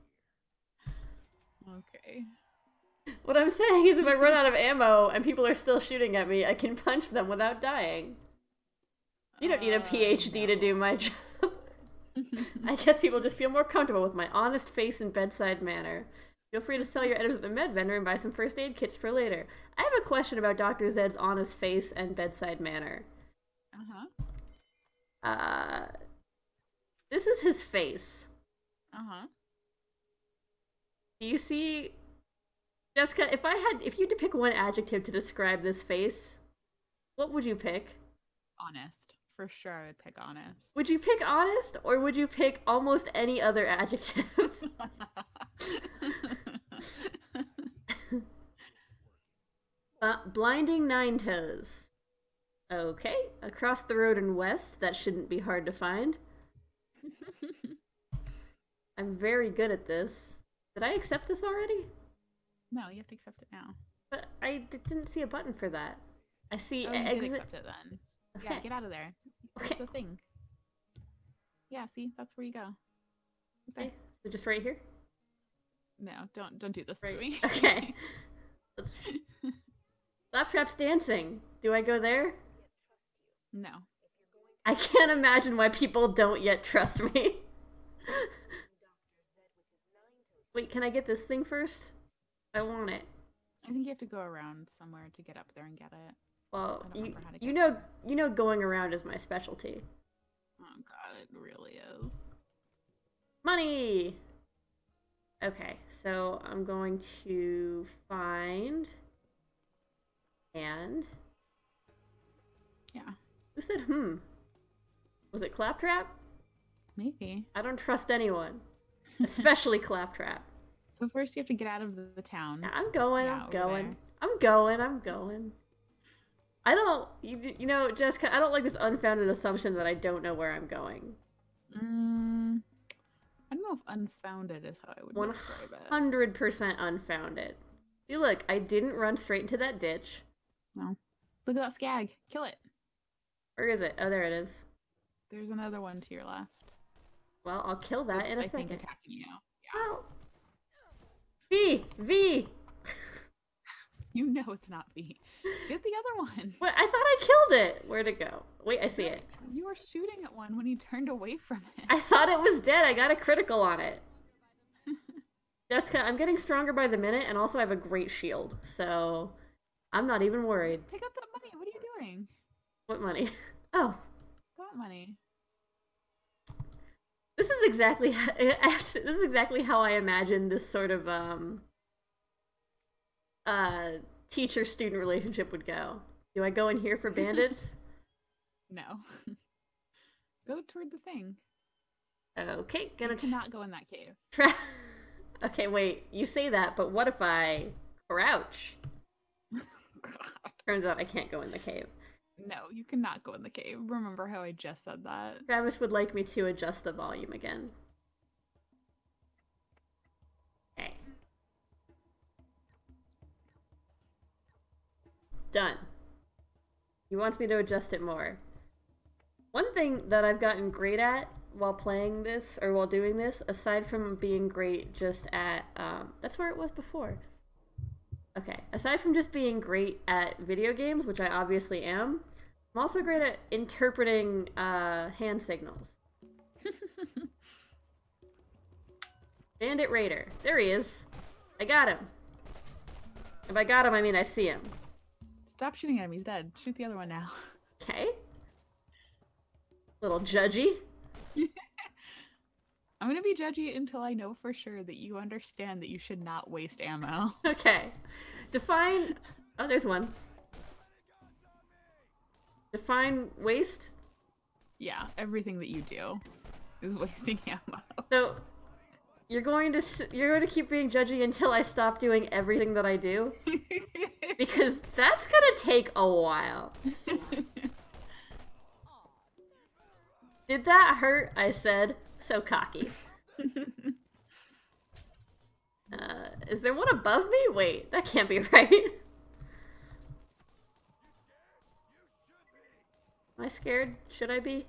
Okay. What I'm saying is if I run out of ammo and people are still shooting at me, I can punch them without dying. You don't need a PhD to do my job. I guess people just feel more comfortable with my honest face and bedside manner. Feel free to sell your items at the med vendor and buy some first aid kits for later. I have a question about Dr. Zed's honest face and bedside manner. This is his face. Do you see... Jessica, if you had to pick one adjective to describe this face, what would you pick? Honest. For sure I would pick honest. Would you pick honest, or would you pick almost any other adjective? Blinding Nine Toes. Okay, across the road in west, that shouldn't be hard to find. I'm very good at this. Did I accept this already? No, you have to accept it now. But I didn't see a button for that. I see exit. You did accept it then. Okay. Yeah, get out of there. That's Okay. the thing. Yeah, see? That's where you go. Okay. So just right here? No, don't do this Right. to me. Okay. Claptrap's dancing. Do I go there? No. I can't imagine why people don't yet trust me. Wait, can I get this thing first? I want it. I think you have to go around somewhere to get up there and get it. Well, I don't remember how to you get know going around is my specialty. Oh god, it really is. Money! Okay, so I'm going to find... And... Yeah. Who said Was it Claptrap? Maybe. I don't trust anyone. Especially Claptrap. So first you have to get out of the town. Yeah, I'm going. Yeah, I'm going. I don't, you know, Jessica, I don't like this unfounded assumption that I don't know where I'm going. I don't know if unfounded is how I would describe it. 100% unfounded. See, look, I didn't run straight into that ditch. No. Look at that skag. Kill it. Where is it? Oh, there it is. There's another one to your left. Well, I'll kill that in a I second. think attacking you. Well, V! No, it's not B. Get the other one. What? I thought I killed it. Where'd it go? Wait, I see it. You were shooting at one when you turned away from it. I thought it was dead. I got a critical on it. Jessica, I'm getting stronger by the minute, and also I have a great shield, so I'm not even worried. Pick up that money. What are you doing? What money? Oh. Got money. This is exactly how I imagine this sort of teacher-student relationship would go. Do I go in here for bandits? No. Go toward the thing. Okay, gonna You cannot go in that cave. Okay, wait. You say that, but what if I crouch? Turns out I can't go in the cave. No, you cannot go in the cave. Remember how I just said that? Travis would like me to adjust the volume again. Okay. Done. He wants me to adjust it more. One thing that I've gotten great at while playing this, or while doing this, aside from being great just at, that's where it was before. Okay, aside from just being great at video games, which I obviously am, I'm also great at interpreting hand signals. Bandit Raider. There he is. I got him. If I got him, I mean I see him. Stop shooting at him. He's dead. Shoot the other one now. Okay. Little judgy. I'm gonna be judgy until I know for sure that you understand that you should not waste ammo. Okay. Define... Oh, there's one. Define waste? Yeah, everything that you do is wasting ammo. So, you're going to keep being judgy until I stop doing everything that I do? Because that's gonna take a while. Did that hurt? I said. So cocky. Is there one above me? Wait, that can't be right. Am I scared? Should I be?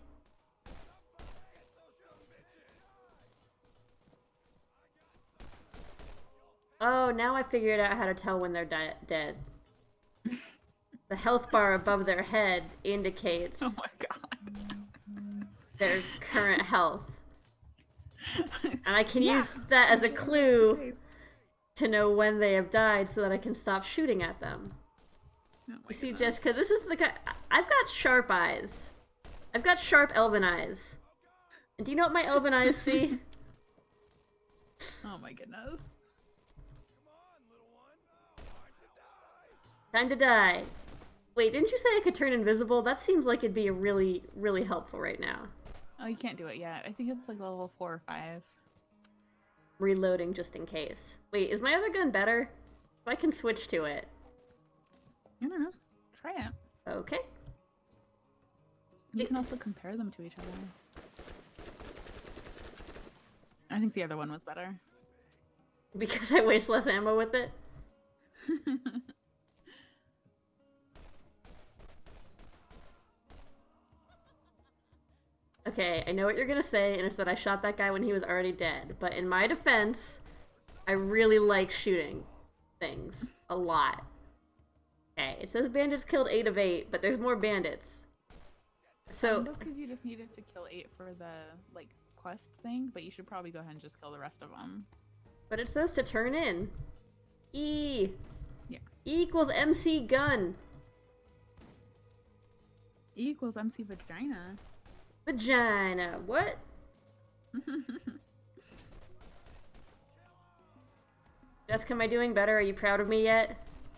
Oh, now I figured out how to tell when they're dead. The health bar above their head indicates Oh my god. their current health. And I can use that as a clue to know when they have died so that I can stop shooting at them. Oh my You see, goodness. Jessica, this is the guy. I've got sharp eyes. I've got sharp elven eyes. And do you know what my elven eyes see? Oh my goodness. Time to die. Wait, didn't you say I could turn invisible? That seems like it'd be really, really helpful right now. Oh, you can't do it yet. I think it's like level 4 or 5. Reloading just in case. Wait, is my other gun better? I can switch to it. I don't know. Try it. Okay. You can also compare them to each other. I think the other one was better. Because I waste less ammo with it? Okay, I know what you're gonna say, and it's that I shot that guy when he was already dead. But in my defense, I really like shooting things. A lot. Okay, it says bandits killed 8 of 8, but there's more bandits. So... That's because you just needed to kill 8 for the, like, quest thing, but you should probably go ahead and just kill the rest of them. But it says to turn in. E. Yeah. E equals MC gun. E equals MC vagina. Vagina. What? Jessica, am I doing better? Are you proud of me yet?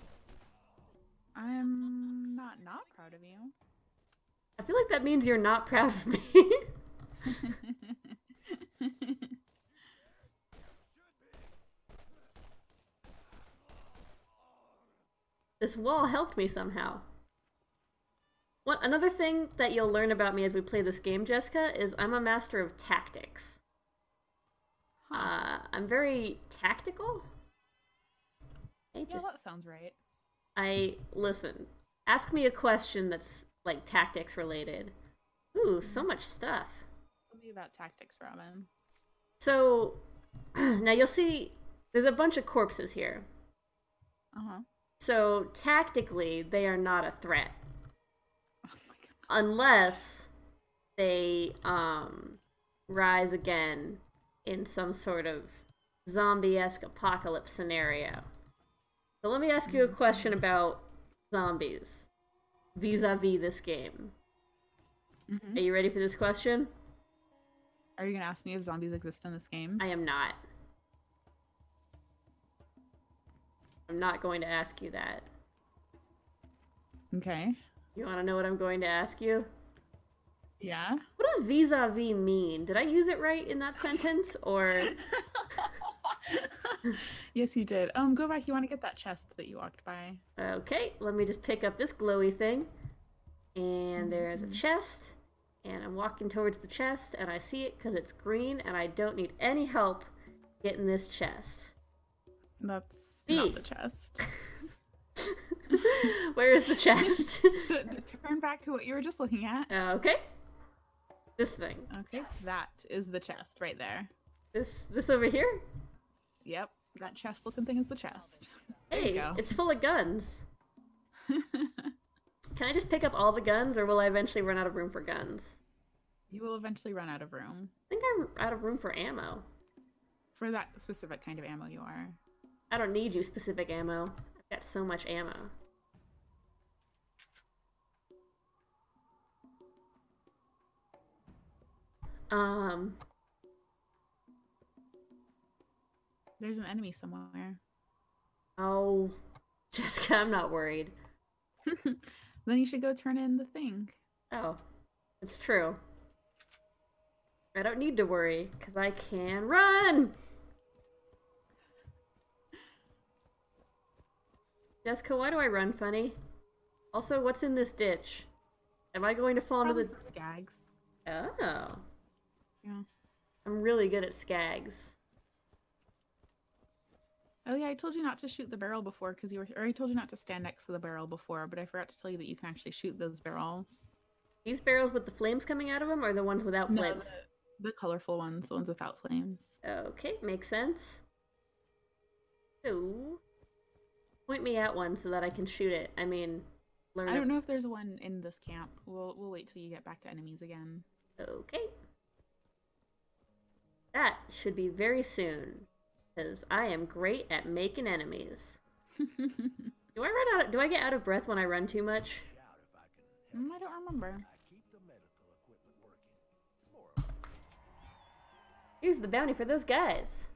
I'm not proud of you. I feel like that means you're not proud of me. This wall helped me somehow. Another thing that you'll learn about me as we play this game, Jessica, is I'm a master of tactics. I'm very tactical. Yeah, that sounds right. Listen, ask me a question that's, like, tactics related. Ooh, so much stuff. Tell me about tactics, Robin. So, now you'll see, there's a bunch of corpses here. Uh-huh. So tactically, they are not a threat. Oh my god. Unless they rise again in some sort of zombie-esque apocalypse scenario. So let me ask you a question about zombies vis-a-vis this game. Are you ready for this question? Are you gonna ask me if zombies exist in this game? I am not. I'm not going to ask you that. Okay. You want to know what I'm going to ask you? Yeah. What does vis-a-vis mean? Did I use it right in that sentence, or... Yes, you did. Go back. You want to get that chest that you walked by. Okay, let me just pick up this glowy thing. And there's a chest. And I'm walking towards the chest, and I see it because it's green, and I don't need any help getting this chest. That's B. not the chest. Where is the chest? So, turn back to what you were just looking at. Okay. This thing. Okay, that is the chest right there. This over here? Yep, that chest looking thing is the chest. There Hey, you go. it's full of guns. Can I just pick up all the guns, or will I eventually run out of room for guns? You will eventually run out of room. I think I'm out of room for ammo. For that specific kind of ammo you are. I don't need you specific ammo. I've got so much ammo. There's an enemy somewhere. Oh, Jessica, I'm not worried. Then you should go turn in the thing. Oh, it's true. I don't need to worry, because I can run! Jessica, why do I run funny? Also, what's in this ditch? Am I going to fall into Probably the... some skags. Oh. Yeah. I'm really good at skags. Oh yeah, I told you not to shoot the barrel before because you were, or I told you not to stand next to the barrel before, but I forgot to tell you that you can actually shoot those barrels. These barrels with the flames coming out of them, or the ones without No, flames? the colorful ones, the ones without flames. Okay, makes sense. So, point me at one so that I can shoot it. I mean, learn. I don't know if there's one in this camp. We'll wait till you get back to enemies again. Okay. That should be very soon, because I am great at making enemies. Do I get out of breath when I run too much? I don't remember. Here's the bounty for those guys.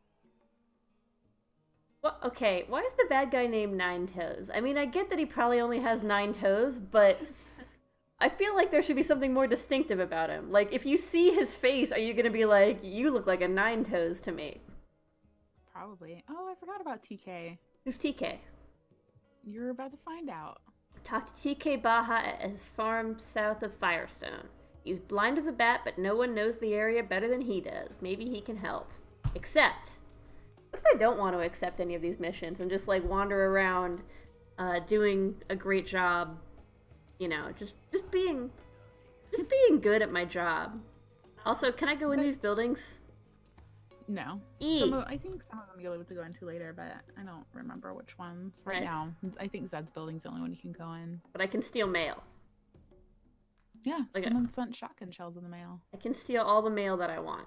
What? Okay, why is the bad guy named Nine Toes? I mean, I get that he probably only has 9 toes, but I feel like there should be something more distinctive about him. Like, if you see his face, are you gonna be like, you look like a 9 toes to me? Probably. Oh, I forgot about TK. Who's TK? You're about to find out. Talk to TK Baja at his farm south of Firestone. He's blind as a bat, but no one knows the area better than he does. Maybe he can help. Except, what if I don't want to accept any of these missions and just like wander around doing a great job, you know, just being good at my job. Also, can I go in these buildings? No. E. I think some of them you'll be able to go into later, but I don't remember which ones. Right Right. now, I think Zed's building's the only one you can go in. But I can steal mail. Yeah, Okay. someone sent shotgun shells in the mail. I can steal all the mail that I want.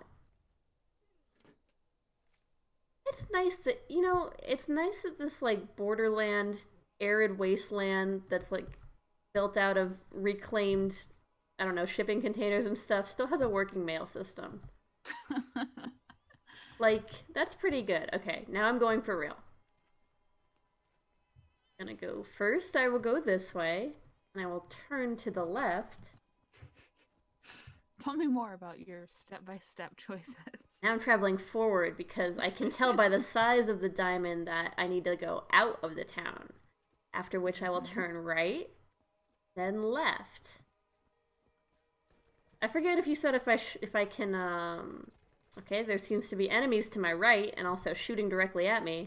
It's nice that, you know, it's nice that this, like, borderland, arid wasteland that's, like, built out of reclaimed, I don't know, shipping containers and stuff still has a working mail system. Like, that's pretty good. Okay, now I'm going for real. Gonna go first, I will go this way, and I will turn to the left. Tell me more about your step-by-step choices. Now I'm traveling forward because I can tell by the size of the diamond that I need to go out of the town. After which I will turn right, then left. I forget if you said if I can, okay, there seems to be enemies to my right and also shooting directly at me.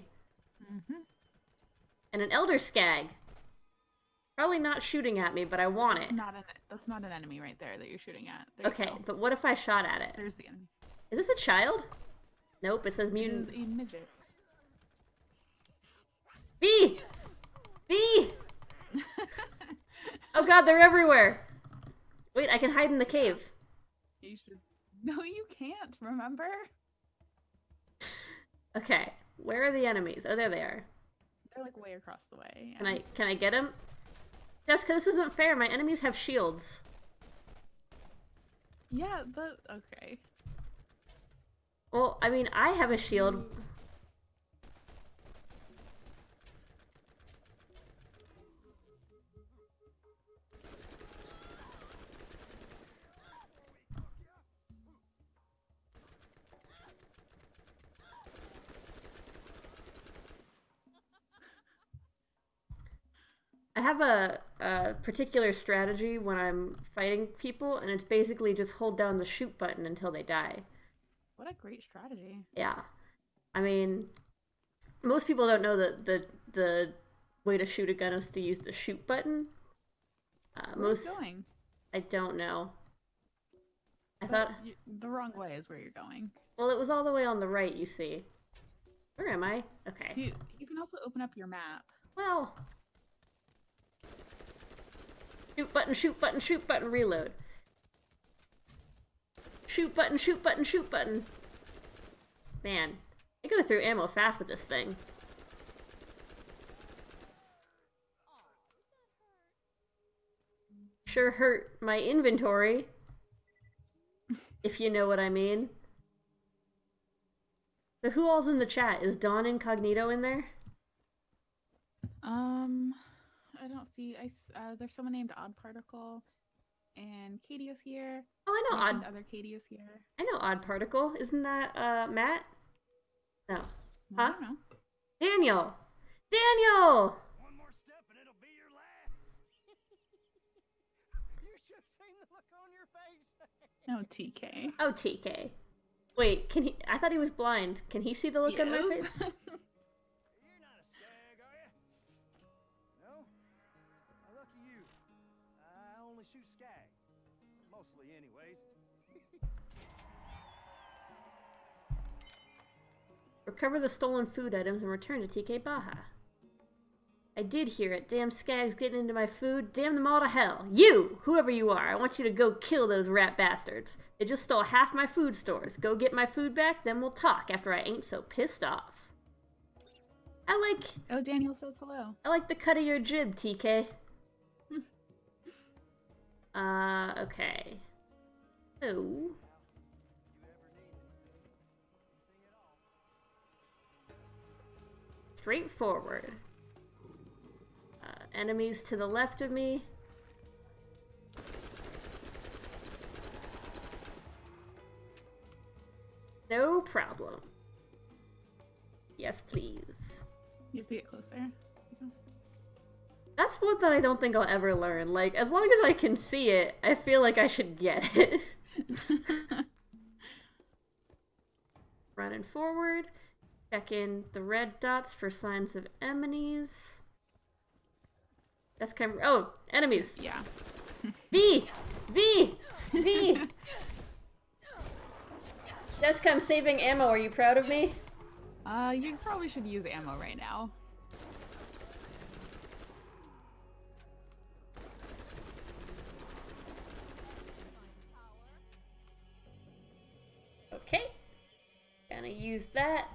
And an Elder Skag. Probably not shooting at me, but I want it. That's not an enemy right there that you're shooting at. There you Okay, go. but what if I shot at it? There's the enemy. Is this a child? Nope, it says It mutant. is a midget. B! B! Oh god, they're everywhere! Wait, I can hide in the cave. You should. No, you can't. Remember? Okay, where are the enemies? Oh, there they are. They're like way across the way. Yeah. Can I get them? Jessica, this isn't fair. My enemies have shields. Yeah, but okay. Well, I mean, I have a shield. I have a particular strategy when I'm fighting people, and it's basically just hold down the shoot button until they die. What a great strategy. Yeah. I mean, most people don't know that the way to shoot a gun is to use the shoot button. Where are you going? I don't know. The wrong way is where you're going. Well, it was all the way on the right, you see. Where am I? Okay. You can also open up your map. Well... shoot button, reload. Shoot button. Man, I go through ammo fast with this thing. Sure hurt my inventory. If you know what I mean. So who all's in the chat? Is Dawn Incognito in there? I don't see. There's someone named Odd Particle, and Katie is here. Oh, I know and other Katie is here. I know Odd Particle. Isn't that Matt? No. I Huh? don't know. Daniel! Daniel! One more step and it'll be your last. You should have seen the look on your face. No, TK. Oh, TK. Wait, can he? I thought he was blind. Can he see the look on my face? You're not a skag, are you? No? Well, lucky you. I only shoot skag. Mostly, anyways. Recover the stolen food items and return to TK Baja. I did hear it. Damn skags getting into my food. Damn them all to hell. You! Whoever you are, I want you to go kill those rat bastards. They just stole half my food stores. Go get my food back, then we'll talk after I ain't so pissed off. Oh, Daniel says hello. I like the cut of your jib, TK. Okay. So... straightforward. Enemies to the left of me. No problem. Yes, please. You have to get closer. That's one that I don't think I'll ever learn. Like, as long as I can see it, I feel like I should get it. Running forward. Checking the red dots for signs of enemies. That's kind of... oh, enemies! Yeah. V! V! V! Jessica, I'm saving ammo. Are you proud of me? You probably should use ammo right now. Okay. Gonna use that.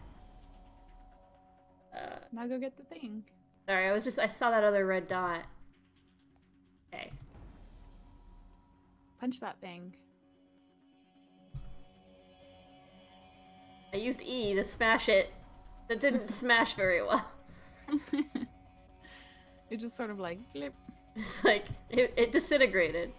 Now go get the thing. Sorry, I saw that other red dot. Okay. Punch that thing. I used E to smash it. That didn't smash very well. It just sort of like blip. It's like, it disintegrated.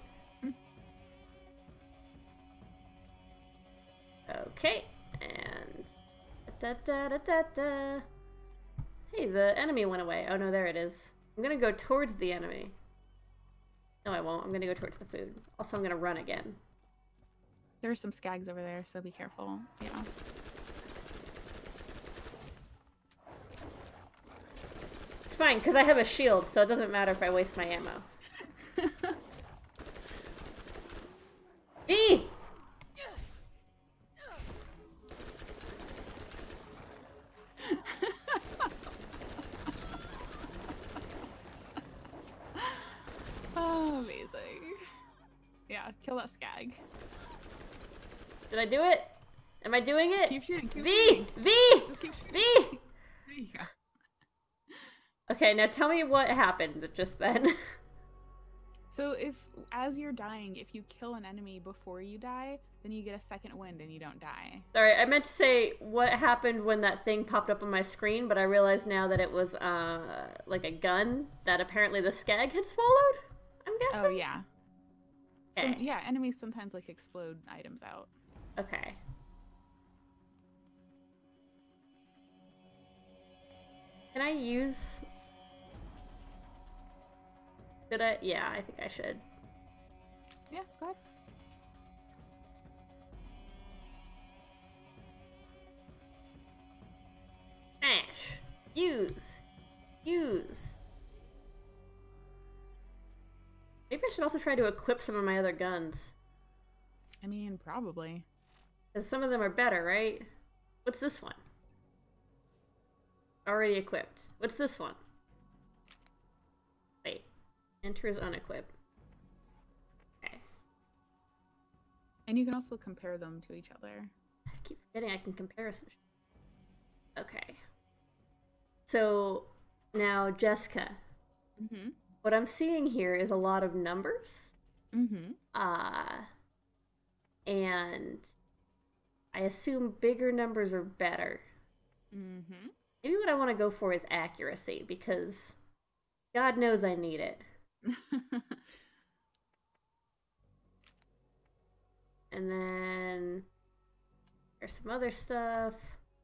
Okay, and... da da da da da. Hey, the enemy went away. Oh no, there it is. I'm gonna go towards the enemy. No, I won't. I'm gonna go towards the food. Also, I'm gonna run again. There are some skags over there, so be careful. Yeah. It's fine, because I have a shield, so it doesn't matter if I waste my ammo. E! Kill that skag. Did I do it? Am I doing it? Keep shooting. Keep V! shooting. V! Just keep shooting. V! There you go. Okay, now tell me what happened just then. So if, as you're dying, if you kill an enemy before you die, then you get a second wind and you don't die. Sorry, I meant to say what happened when that thing popped up on my screen, but I realize now that it was, like a gun that apparently the skag had swallowed, I'm guessing? Oh, yeah. Okay. Yeah, enemies sometimes, like, explode items out. Okay. Can I use... Did I? Yeah, I think I should. Yeah, go ahead. Smash. Use. Use. Maybe I should also try to equip some of my other guns. I mean, probably. Because some of them are better, right? What's this one? Already equipped. What's this one? Wait. Enter as unequipped. Okay. And you can also compare them to each other. I keep forgetting I can compare some shit. Okay. So, now, Jessica. Mm-hmm. What I'm seeing here is a lot of numbers. Mm-hmm. And I assume bigger numbers are better. Mm-hmm. Maybe what I want to go for is accuracy, because God knows I need it. And then there's some other stuff.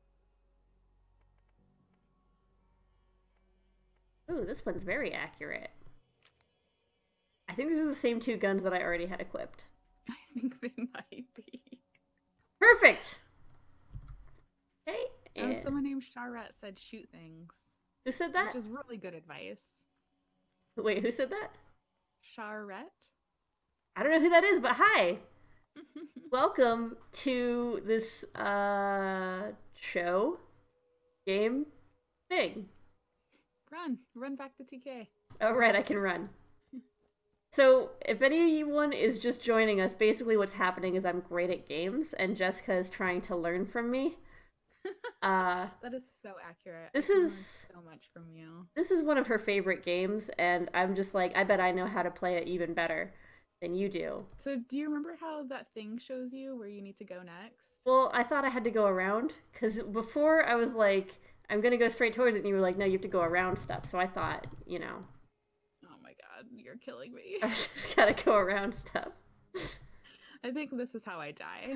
Ooh, this one's very accurate. I think these are the same two guns that I already had equipped. I think they might be. Perfect! Okay, and... someone named Charette said shoot things. Who said that? Which is really good advice. Wait, who said that? Charette? I don't know who that is, but hi! Welcome to this, show, game, thing. Run back to TK. Oh, right, I can run. So, if anyone is just joining us, basically what's happening is I'm great at games, and Jessica is trying to learn from me. That is so accurate. This I can is learn so much from you. This is one of her favorite games, and I'm just like, I bet I know how to play it even better than you do. So, do you remember how that thing shows you where you need to go next? Well, I thought I had to go around, because before I was like, I'm gonna go straight towards it, and you were like, no, you have to go around stuff, so I thought, you know. Oh my god, you're killing me. I just gotta go around stuff. I think this is how I die.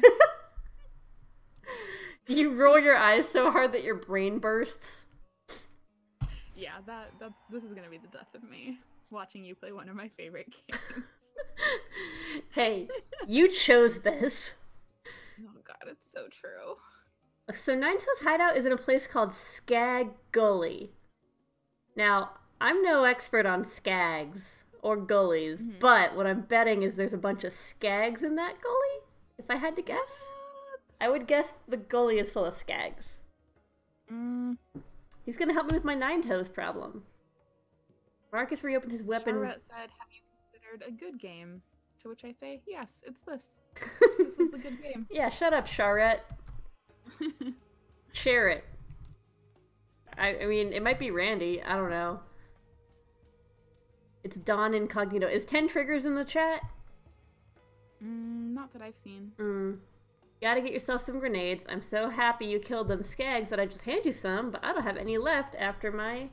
You roll your eyes so hard that your brain bursts. Yeah, this is gonna be the death of me. Watching you play one of my favorite games. Hey, you chose this. Oh god, it's so true. So Nineto's hideout is in a place called Skag Gully. Now, I'm no expert on skags or gullies, but what I'm betting is there's a bunch of skags in that gully, if I had to guess. I would guess the gully is full of skags. He's gonna help me with my Ninetoes problem. Marcus reopened his weapon. Charette said, have you considered a good game? To which I say, yes, it's this. This is a good game. Yeah, shut up, Charette. Share it. I mean, it might be Randy. I don't know. It's Don Incognito. Is 10 triggers in the chat? Not that I've seen. Gotta get yourself some grenades. I'm so happy you killed them skags that I just handed you some, but I don't have any left after my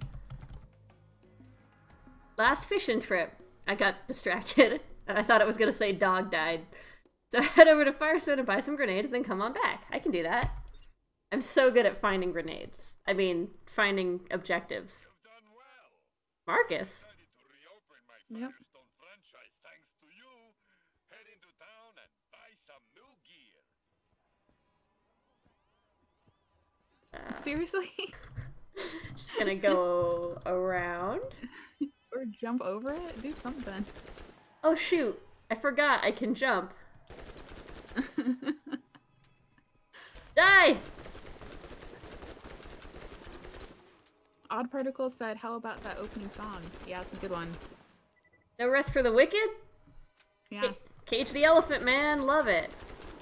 last fishing trip. I got distracted. I thought it was gonna say dog died. So head over to Firestone and buy some grenades, then come on back. I can do that. I'm so good at finding grenades. I mean, finding objectives. Marcus? Yep. Thanks to you. Head into town and buy some new gear. Seriously? Just gonna go around. Or jump over it? Do something. Oh shoot, I forgot I can jump. Die! Odd Particle said, how about that opening song? Yeah, it's a good one. No rest for the wicked? Yeah. Cage the Elephant Man, love it.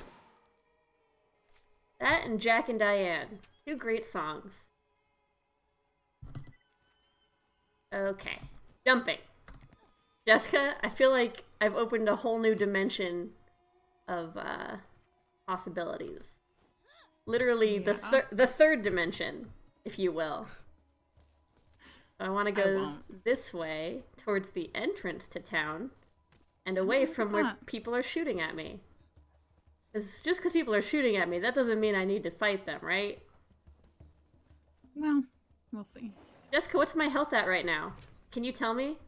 That and Jack and Diane. 2 great songs. Okay. Jumping. Jessica, I feel like I've opened a whole new dimension of possibilities. Literally the third dimension, if you will. I want to go this way towards the entrance to town and away from where people are shooting at me. Just because people are shooting at me, that doesn't mean I need to fight them, right? Well, we'll see. Jessica, what's my health at right now? Can you tell me?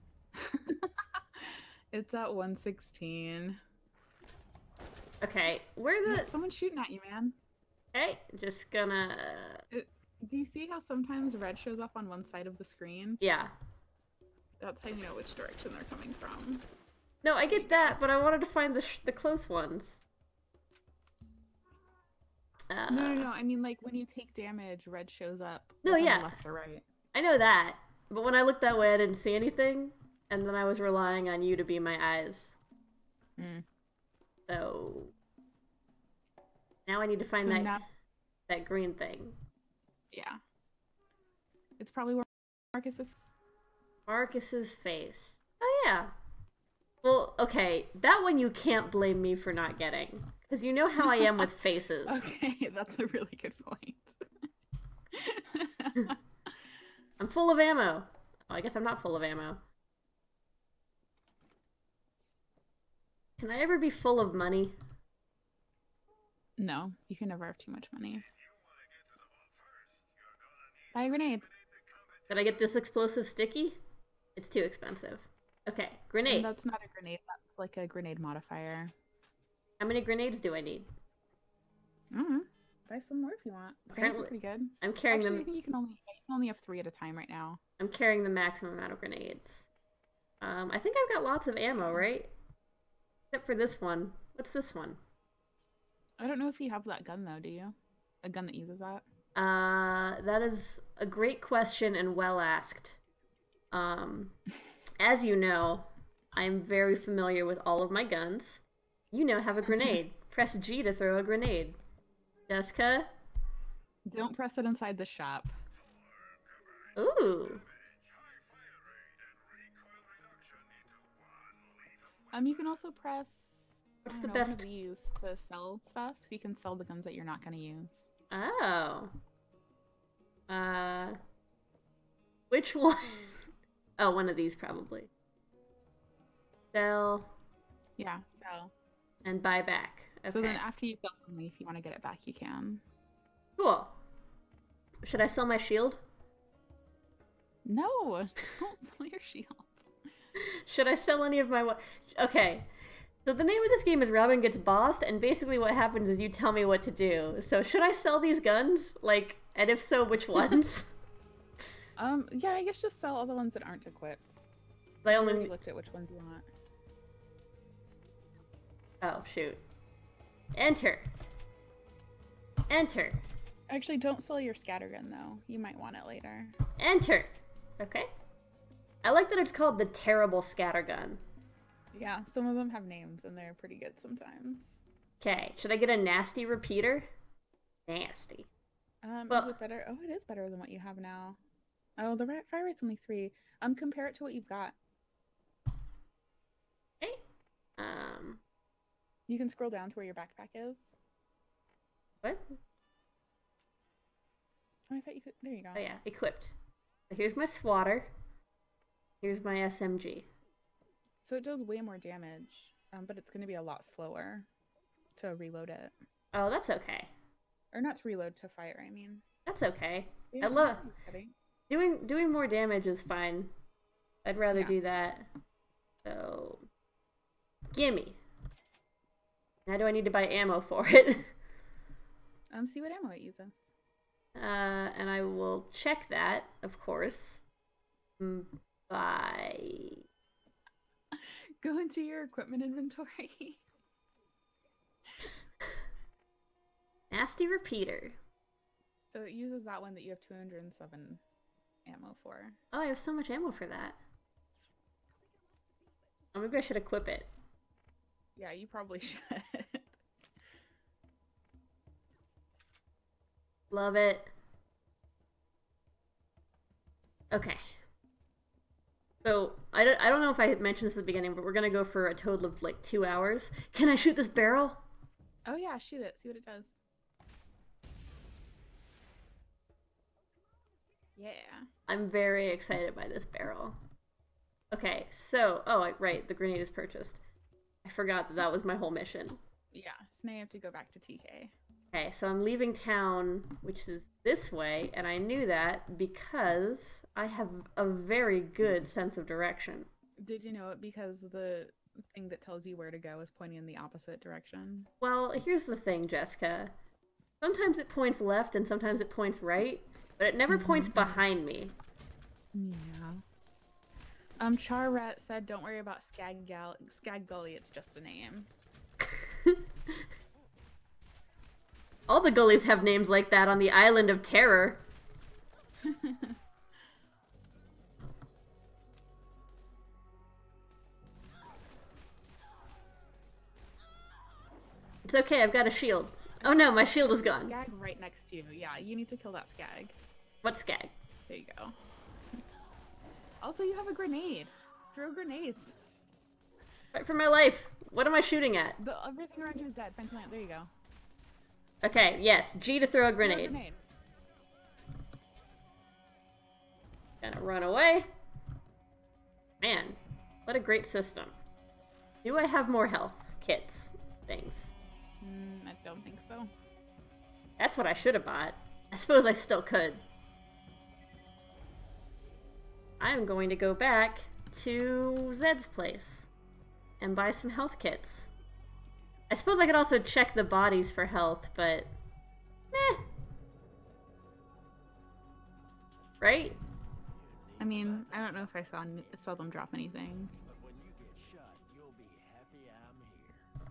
It's at 116. Okay, where the... Yeah, someone's shooting at you, man. Okay, just gonna... Do you see how sometimes red shows up on one side of the screen? Yeah. That's how you know which direction they're coming from. No, I get that, but I wanted to find the close ones. No. I mean, like, when you take damage, red shows up. No, on yeah. the left or right. I know that. But when I looked that way, I didn't see anything. And then I was relying on you to be my eyes. So... Now I need to find that green thing. Yeah. It's probably where Marcus's face. Oh, yeah. Well, okay. That one you can't blame me for not getting. Because you know how I am with faces. Okay, that's a really good point. I'm full of ammo. Oh, I guess I'm not full of ammo. Can I ever be full of money? No, you can never have too much money. Buy a grenade. Did I get this explosive sticky? It's too expensive. Okay, grenade. And that's not a grenade, that's like a grenade modifier. How many grenades do I need? Buy some more if you want. Apparently, pretty good. I'm carrying them. I think you can only have 3 at a time right now. I'm carrying the maximum amount of grenades. I think I've got lots of ammo, right? Except for this one. What's this one? I don't know if you have that gun though, do you? A gun that uses that? That is a great question and well asked. As you know, I'm very familiar with all of my guns. You now have a grenade. Press G to throw a grenade. Jessica? Don't press it inside the shop. Ooh. You can also press... What's the best? One of these to sell stuff, so you can sell the guns that you're not going to use. Oh. Which one? Oh, one of these probably. Sell. Yeah, sell. And buy back. Okay. So then after you sell something, if you want to get it back, you can. Cool. Should I sell my shield? No! Don't sell your shield. Should I sell any of my... Okay. So the name of this game is Robin Gets Bossed, and basically what happens is you tell me what to do. So should I sell these guns? Like, and if so, which ones? Yeah, I guess just sell all the ones that aren't equipped. I only looked at which ones you want. Oh, shoot. Enter. Enter. Actually, don't sell your scattergun, though. You might want it later. Enter. Okay. I like that it's called the Terrible Scattergun. Yeah, some of them have names, and they're pretty good sometimes. Okay, should I get a nasty repeater? Nasty. Is it better? Oh, it is better than what you have now. Oh, the fire rate's only 3. Compare it to what you've got. Okay. You can scroll down to where your backpack is. What? Oh, I thought you could. There you go. Oh yeah, equipped. So here's my swatter. Here's my SMG. So it does way more damage, but it's going to be a lot slower to reload it. Oh, that's okay. Or not to reload, to fire, I mean. That's okay. Yeah, I love... Doing more damage is fine. I'd rather do that. So... Gimme. Now do I need to buy ammo for it? See what ammo it uses. And I will check that, of course. By... Go into your equipment inventory. Nasty repeater. So it uses that one that you have 207 ammo for. Oh, I have so much ammo for that. Oh, maybe I should equip it. Yeah, you probably should. Love it. Okay. So, I don't know if I had mentioned this at the beginning, but we're gonna go for a total of like 2 hours. Can I shoot this barrel? Oh yeah, shoot it. See what it does. Yeah. I'm very excited by this barrel. Okay, so, oh, right, the grenade is purchased. I forgot that that was my whole mission. Yeah, so now you have to go back to TK. Okay, so I'm leaving town, which is this way, and I knew that because I have a very good sense of direction. Did you know it because the thing that tells you where to go is pointing in the opposite direction? Well, here's the thing, Jessica. Sometimes it points left and sometimes it points right, but it never points behind me. Yeah. Charrat said, "Don't worry about Skag Gully. It's just a name." All the gullies have names like that on the Island of Terror. It's okay, I've got a shield. Oh no, my shield is gone. Skag right next to you. Yeah, you need to kill that Skag. What skag? There you go. Also, you have a grenade. Throw grenades. Fight for my life. What am I shooting at? Everything around you is dead. There you go. Okay, yes. G to throw a Throw a grenade. grenade. Gonna run away. Man, what a great system. Do I have more health kits? Things. I don't think so. That's what I should have bought. I suppose I still could. I'm going to go back to Zed's place and buy some health kits. I suppose I could also check the bodies for health, but meh. Right? I mean, I don't know if I saw them drop anything. But when you get shot, you'll be happy I'm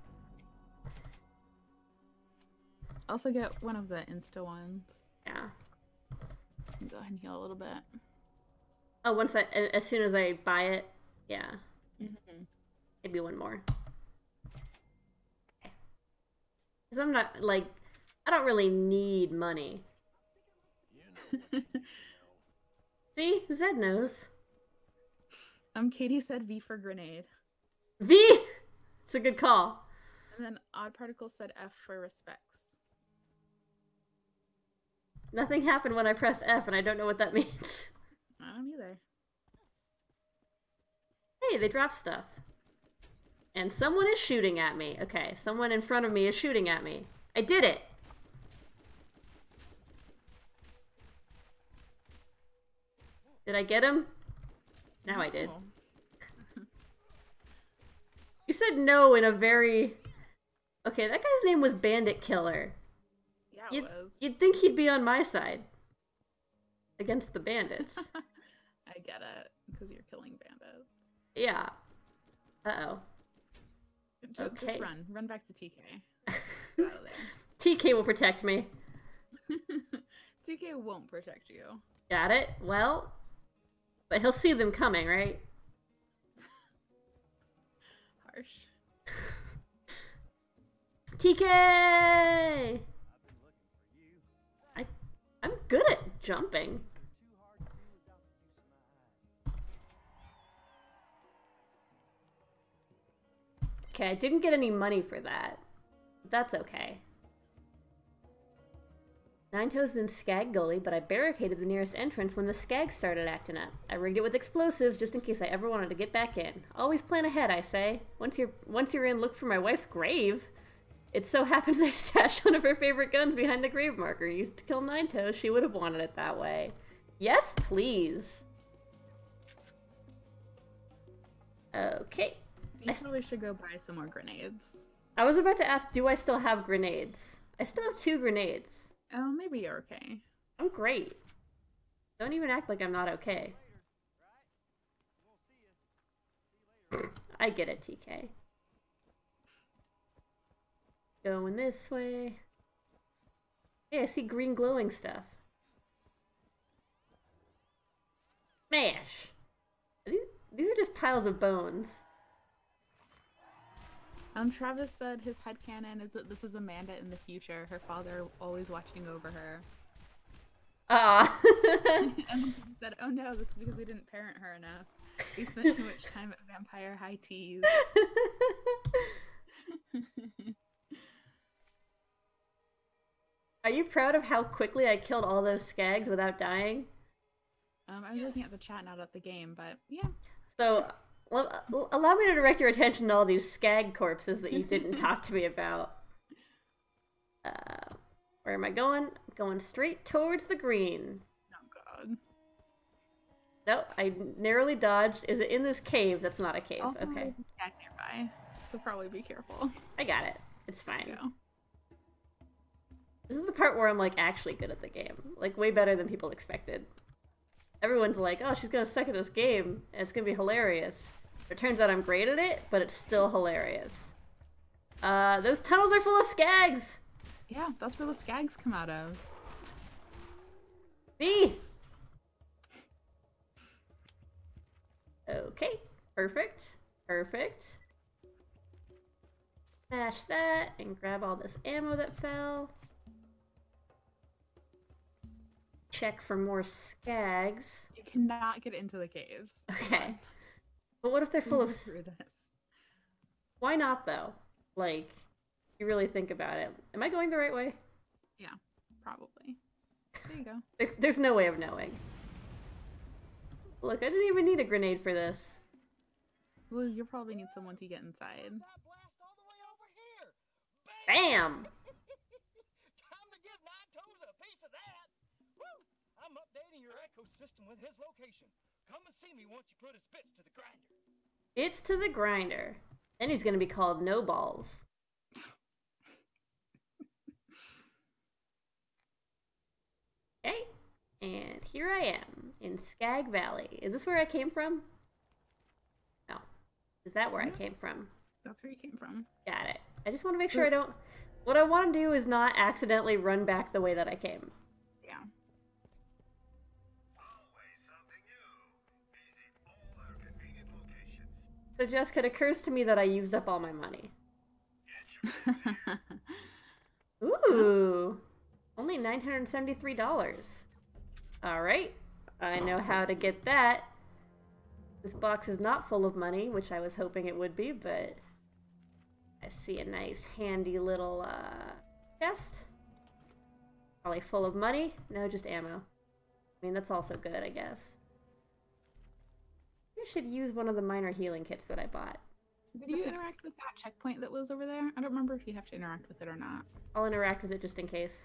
here. Also get one of the insta ones. Yeah. Go ahead and heal a little bit. Oh, as soon as I buy it, yeah. Mm-hmm. Maybe one more. Because I'm not, like, I don't really need money. You know what you See? Zed knows. Katie said V for grenade. V! It's a good call. And then Odd Particle said F for respects. Nothing happened when I pressed F, and I don't know what that means. I don't either. Hey, they dropped stuff. And someone is shooting at me. Okay, someone in front of me is shooting at me. I did it! Did I get him? Now I did. Oh. You said no in a very... Okay, that guy's name was Bandit Killer. Yeah, it was. You'd think he'd be on my side. Against the bandits. I get it, because you're killing bandits. Yeah. Uh-oh. Just Okay. run back to TK. Get out of there. TK will protect me. TK won't protect you. Got it? Well... But he'll see them coming, right? Harsh. TK! I'm good at jumping. Okay, I didn't get any money for that. But that's okay. Ninetoes is in Skag Gully, but I barricaded the nearest entrance when the Skags started acting up. I rigged it with explosives just in case I ever wanted to get back in. Always plan ahead, I say. Once you're in, look for my wife's grave. It so happens I stashed one of her favorite guns behind the grave marker. Used to kill Ninetoes. She would have wanted it that way. Yes, please. Okay. You probably should go buy some more grenades. I was about to ask, do I still have grenades? I still have 2 grenades. Oh, maybe you're okay. I'm great. Don't even act like I'm not okay. I get it, TK. Going this way. Hey, I see green glowing stuff. Smash! These are just piles of bones. Travis said his headcanon is that this is Amanda in the future, her father always watching over her. Ah. And he said, oh no, this is because we didn't parent her enough. We spent too much time at Vampire High Teas. Are you proud of how quickly I killed all those skags without dying? I was looking at the chat, not at the game, but yeah. So, allow me to direct your attention to all these skag corpses that you didn't talk to me about. Where am I going? I'm going straight towards the green. Oh god. Nope, I narrowly dodged. Is it in this cave? That's not a cave. Also, Okay. there's a skag nearby, so probably be careful. I got it. It's fine. Go. This is the part where I'm, like, actually good at the game. Like, way better than people expected. Everyone's like, oh, she's gonna suck at this game, and it's gonna be hilarious. It turns out I'm great at it, but it's still hilarious. Those tunnels are full of skags! Yeah, that's where the skags come out of. B! Okay, perfect. Perfect. Smash that, and grab all this ammo that fell. Check for more skags. You cannot get into the caves. Okay. But what if they're full of... Through this. Why not, though? Like, you really think about it. Am I going the right way? Yeah, probably. There you go. There's no way of knowing. Look, I didn't even need a grenade for this. Well, you'll probably need someone to get inside. Blast all the way over here. Bam! Time to give Nine Toes a piece of that. Woo! I'm updating your ecosystem with his location. Come and see me once you put his bits to the grinder. It's to the grinder. Then he's gonna be called No Balls. Okay, and here I am in Skag Valley. Is this where I came from? No. Is that where I came from? That's where you came from. Got it. I just want to make sure I don't... What I want to do is not accidentally run back the way that I came. Yeah. Always something new. Visit all our convenient locations. So, Jessica, it occurs to me that I used up all my money. Ooh! Only $973. Alright. I know how to get that. This box is not full of money, which I was hoping it would be, but... I see a nice, handy little, chest. Probably full of money. No, just ammo. I mean, that's also good, I guess. I should use one of the minor healing kits that I bought. Did you interact with that checkpoint that was over there? I don't remember if you have to interact with it or not. I'll interact with it just in case.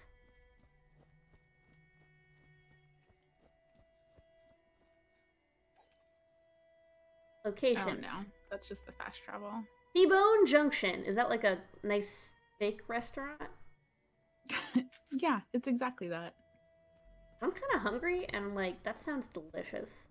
Locations. Oh no, that's just the fast travel. T-Bone Junction. Is that like a nice steak restaurant? Yeah, it's exactly that. I'm kind of hungry and like, that sounds delicious.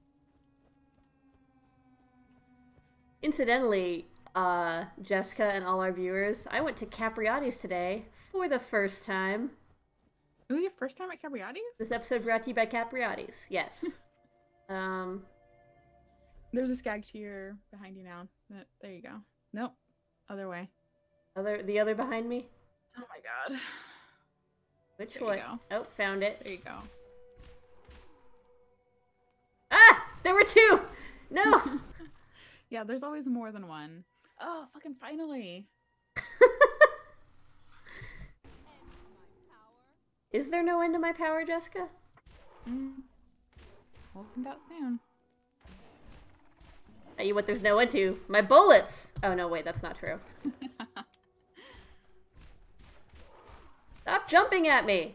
Incidentally, Jessica and all our viewers, I went to Capriati's today for the first time. It was your first time at Capriati's? This episode brought to you by Capriati's. Yes. There's a skag cheer behind you now. There you go. Nope. Other way. The other behind me? Oh my god. Which There one? you go. Oh, found it. There you go. Ah! There were two! No! Yeah, there's always more than one. Oh, fucking finally. Is there no end to my power, Jessica? We'll find out soon. Tell you what, there's no end to. My bullets! Oh, no, wait, that's not true. Stop jumping at me!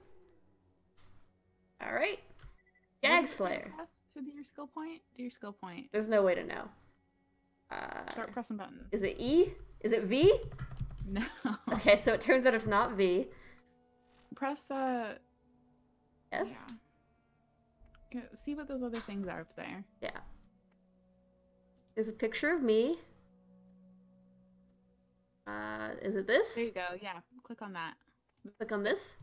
Alright. Gag Slayer. To do your skill point? Do your skill point. There's no way to know. Start pressing buttons. Is it E? Is it V? No. Okay, so it turns out it's not V. Press, Yes? yeah. See what those other things are up there. Yeah. There's a picture of me. Is it this? There you go, yeah. Click on that. Click on this.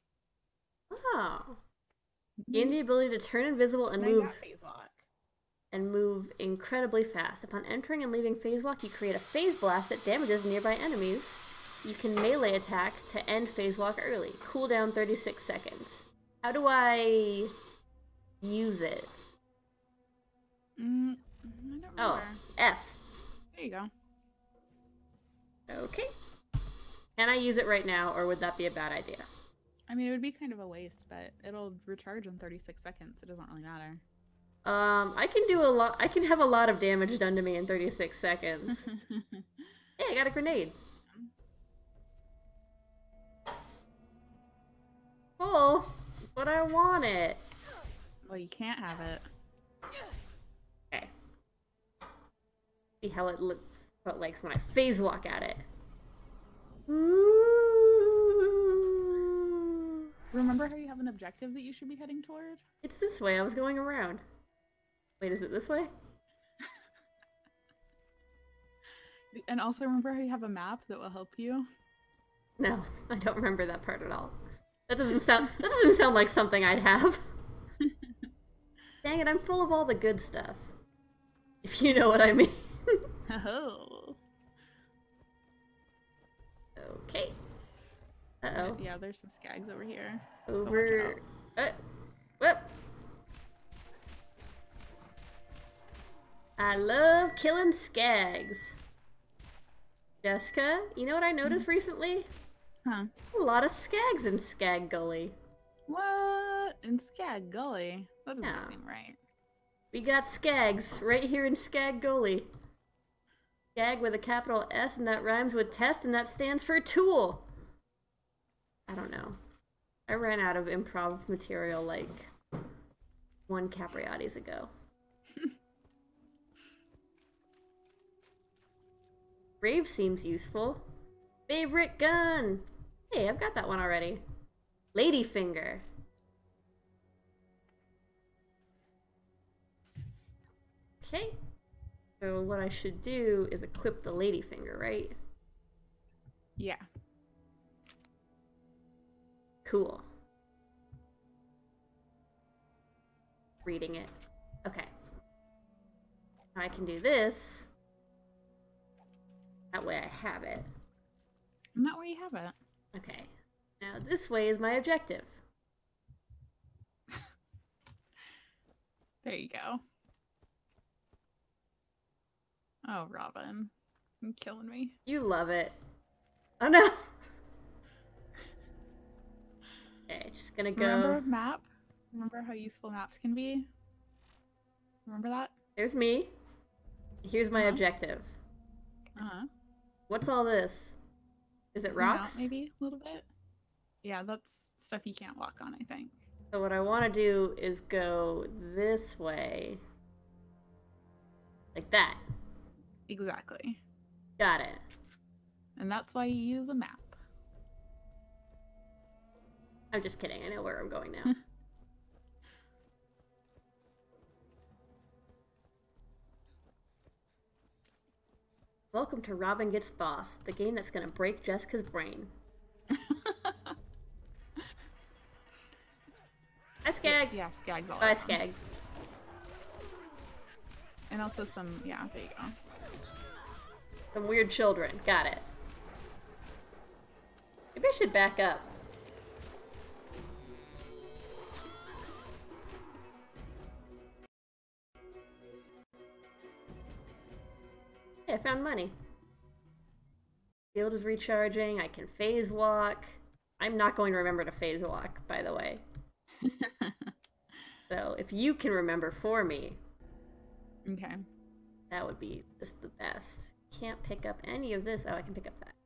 Oh. Gain the ability to turn invisible and Now you move. got phase lock. and move incredibly fast. Upon entering and leaving phase walk, you create a phase blast that damages nearby enemies. You can melee attack to end phase walk early. Cooldown 36 seconds. How do I use it? I don't remember. Oh, F. There you go. Okay. Can I use it right now, or would that be a bad idea? I mean, it would be kind of a waste, but it'll recharge in 36 seconds. It doesn't really matter. I can do a lot. I can have a lot of damage done to me in 36 seconds. Hey, I got a grenade. Cool, but I want it. Well, you can't have it. Okay. See how it looks, what it likes when I phase walk at it. Ooh. Remember how you have an objective that you should be heading toward? It's this way. I was going around. Wait, is it this way? And also remember how you have a map that will help you? No, I don't remember that part at all. That doesn't sound like something I'd have. Dang it, I'm full of all the good stuff. If you know what I mean. Oh. Okay. Uh-oh. Yeah, there's some skags over here. Over. So whoop. I love killing skags. Jessica, you know what I noticed recently? Huh. A lot of skags in Skag Gully. What? In Skag Gully? That doesn't Yeah. seem right. We got skags right here in Skag Gully. Skag with a capital S, and that rhymes with test, and that stands for tool. I don't know. I ran out of improv material like 1 Capriati's ago. Brave seems useful. Favorite gun! Hey, I've got that one already. Ladyfinger. Okay. So what I should do is equip the ladyfinger, right? Yeah. Cool. Reading it. Okay. Now I can do this. That way I have it. And that way you have it. Okay. Now this way is my objective. There you go. Oh, Robin. You're killing me. You love it. Oh no! Okay, just gonna go. Remember map? Remember how useful maps can be? Remember that? There's me. Here's my objective. Uh-huh. What's all this? Is it Zoom out, rocks? maybe a little bit? Yeah, that's stuff you can't walk on, I think. So what I want to do is go this way. Like that. Exactly. Got it. And that's why you use a map. I'm just kidding. I know where I'm going now. Welcome to Robin Gets Boss, the game that's gonna break Jessica's brain. Hi, Skag. Yeah, Skag's all Bye, around. Skag. And also some, yeah, there you go. Some weird children. Got it. Maybe I should back up. Hey, I found money. Field is recharging. I can phase walk. I'm not going to remember to phase walk, by the way. So if you can remember for me, Okay. that would be just the best. Can't pick up any of this. Oh, I can pick up that.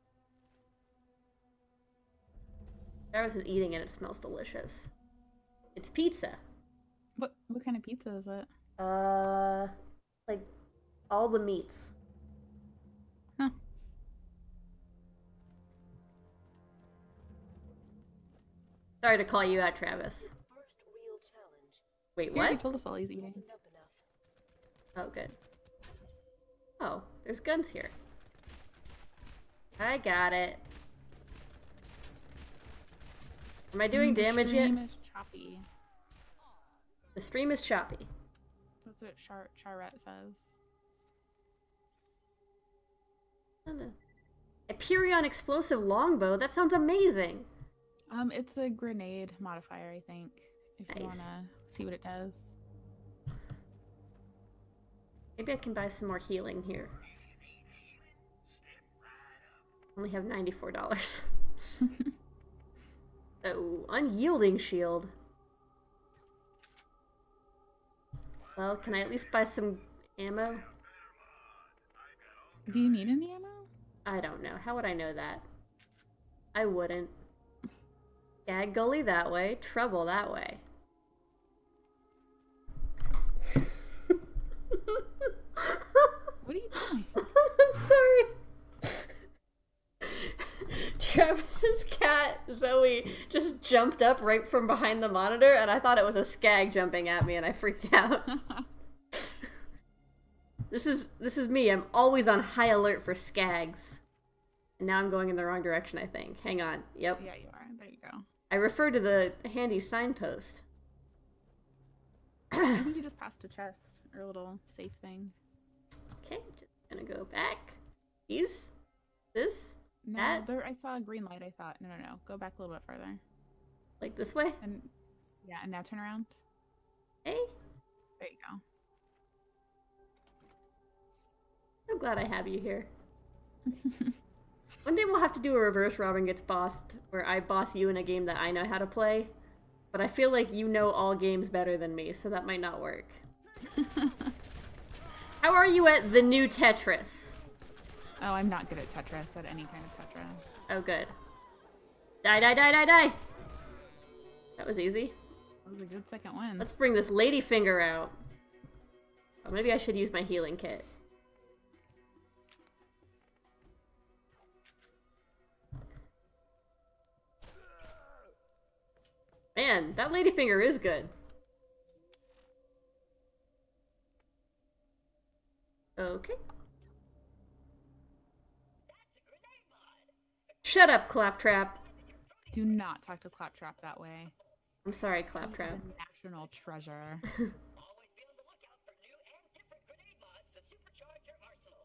Travis is eating and it smells delicious. It's pizza. What kind of pizza is it? Like all the meats. Huh. Sorry to call you out, Travis. First real challenge. Wait, Yeah, you what? told us all he's eating. Opened up enough. Oh, good. Oh, there's guns here. I got it. Am I doing damage yet? The stream is choppy. The stream is choppy. That's That's what Charette says. A Purion explosive longbow? That sounds amazing! It's a grenade modifier, I think. If you Nice. wanna see what it does. Maybe I can buy some more healing here. Only have $94. So, unyielding shield. Well, can I at least buy some ammo? Do you need any ammo? I don't know. How would I know that? I wouldn't. Gag Gully that way, trouble that way. What are you doing? I'm sorry. Travis's cat, Zoe, just jumped up right from behind the monitor, and I thought it was a skag jumping at me, and I freaked out. This is me. I'm always on high alert for skags. And now I'm going in the wrong direction, I think. Hang on. Yep. Yeah, you are. There you go. I refer to the handy signpost. I think you just passed a chest or a little safe thing. Okay, just gonna go back. These? This? No, That? there. I saw a green light. I thought, no. Go back a little bit further. Like this way? And yeah, and now turn around. Hey? There you go. I'm glad I have you here. One day we'll have to do a reverse Robin Gets Bossed, where I boss you in a game that I know how to play. But I feel like you know all games better than me, so that might not work. How are you at the new Tetris? Oh, I'm not good at Tetris, at any kind of Tetris. Oh, good. Die, die, die, die, die! That was easy. That was a good second win. Let's bring this ladyfinger out. Oh, maybe I should use my healing kit. Man, that ladyfinger is good. Okay. Shut up, Claptrap. Do not talk to Claptrap that way. I'm sorry, He's Claptrap. a national treasure. Always be on the lookout for new and different grenade mods to supercharge your arsenal.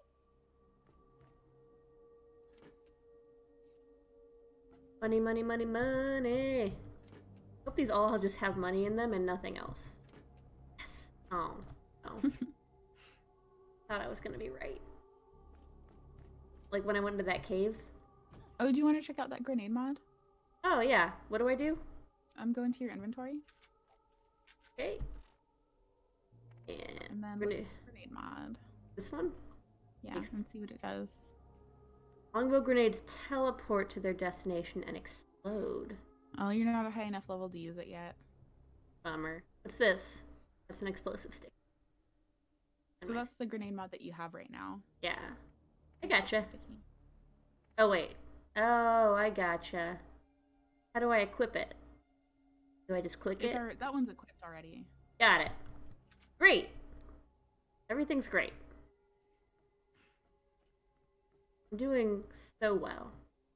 Money, money, money, money. Hope these all just have money in them and nothing else. Yes. Oh. Oh. Thought I was gonna be right. Like when I went into that cave. Oh, do you want to check out that grenade mod? Oh yeah. What do I do? Go into your inventory. Okay. And And then grenade. grenade mod. This one? Yeah, Thanks. and see what it does. Longbow grenades teleport to their destination and explode. Oh, you're not a high enough level to use it yet. Bummer. What's this? That's an explosive stick. So that's the grenade mod that you have right now. Yeah. I gotcha. Sticky. Oh, wait. Oh, I gotcha. How do I equip it? Do I just click it? That one's equipped already. Got it. Great. Everything's great. I'm doing so well.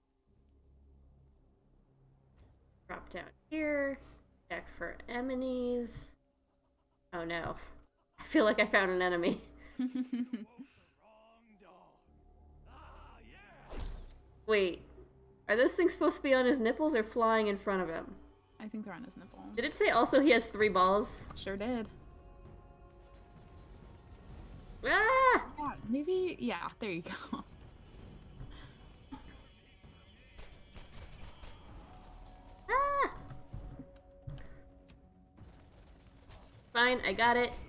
Drop down here. Check for enemies. Oh no. I feel like I found an enemy. Wait. Are those things supposed to be on his nipples or flying in front of him? I think they're on his nipple. Did it say also he has 3 balls? Sure did. Ah! Yeah, maybe. Yeah, there you go. Ah! Fine, I got it.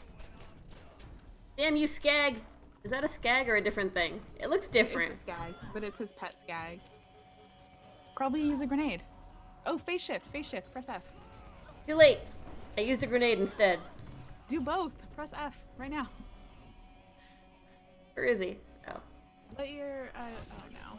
Damn you, Skag! Is that a Skag or a different thing? It looks different. It's a skag, but it's his pet skag. Probably use a grenade. Oh, phase shift, press F. Too late. I used a grenade instead. Do both. Press F right now. Where is he? Oh. Let your oh no.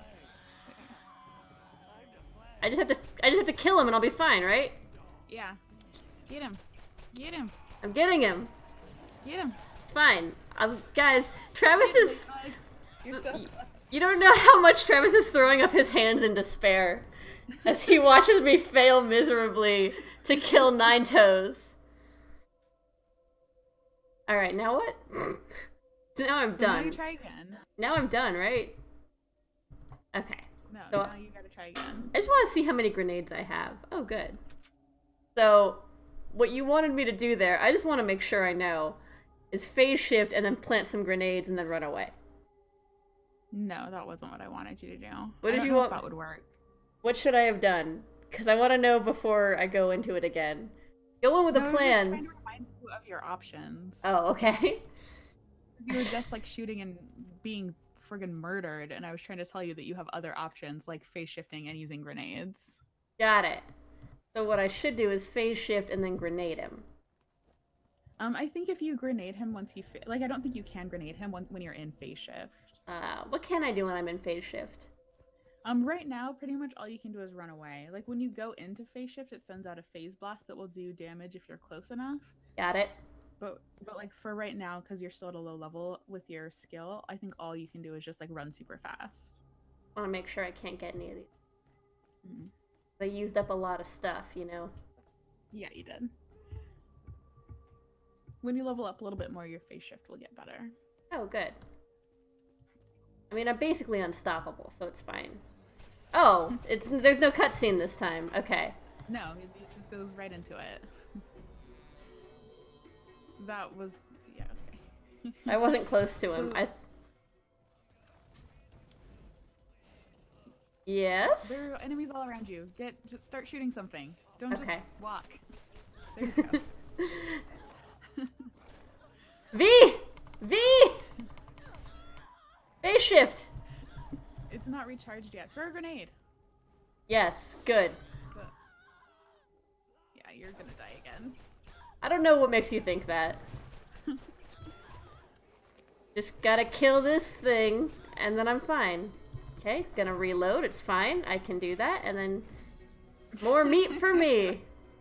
I just have to kill him and I'll be fine, right? Yeah. Get him. Get him. I'm getting him. Get him. It's fine. Guys, Travis is... You're so You don't know how much Travis is throwing up his hands in despair as he watches me fail miserably to kill Nine Toes. Alright, now what? Now I'm So now done. you try again. Now I'm done, right? Okay. No, So- now you gotta try again. I just want to see how many grenades I have. Oh, good. So, what you wanted me to do there, I just want to make sure I know, is phase shift and then plant some grenades and then run away. No, that wasn't what I wanted you to do. What I did don't you know want- if that would work. What should I have done? Because I want to know before I go into it again. Go in with No, a I was just plan. trying to remind you of your options. Oh, okay. You were just like shooting and being friggin' murdered, and I was trying to tell you that you have other options like phase shifting and using grenades. Got it. So what I should do is phase shift and then grenade him. I think if you grenade him once you like, I don't think you can grenade him when you're in phase shift. What can I do when I'm in phase shift? Right now, pretty much all you can do is run away. Like when you go into phase shift, it sends out a phase blast that will do damage if you're close enough. Got it. But like for right now, because you're still at a low level with your skill, I think all you can do is just like run super fast. I want to make sure I can't get any of these. Mm. I used up a lot of stuff, you know. Yeah, you did. When you level up a little bit more, your phase shift will get better. Oh, good. I mean, I'm basically unstoppable, so it's fine. Oh, there's no cutscene this time. Okay. No, it just goes right into it. That was, yeah, okay. I wasn't close to him. Yes? There are enemies all around you. Just start shooting something. Don't Okay. just walk. There you go. V! V! Phase shift! It's not recharged yet. Throw a grenade. Yes, good. But... yeah, you're gonna die again. I don't know what makes you think that. Just gotta kill this thing, and then I'm fine. Okay, gonna reload, it's fine. I can do that, and then more meat for me.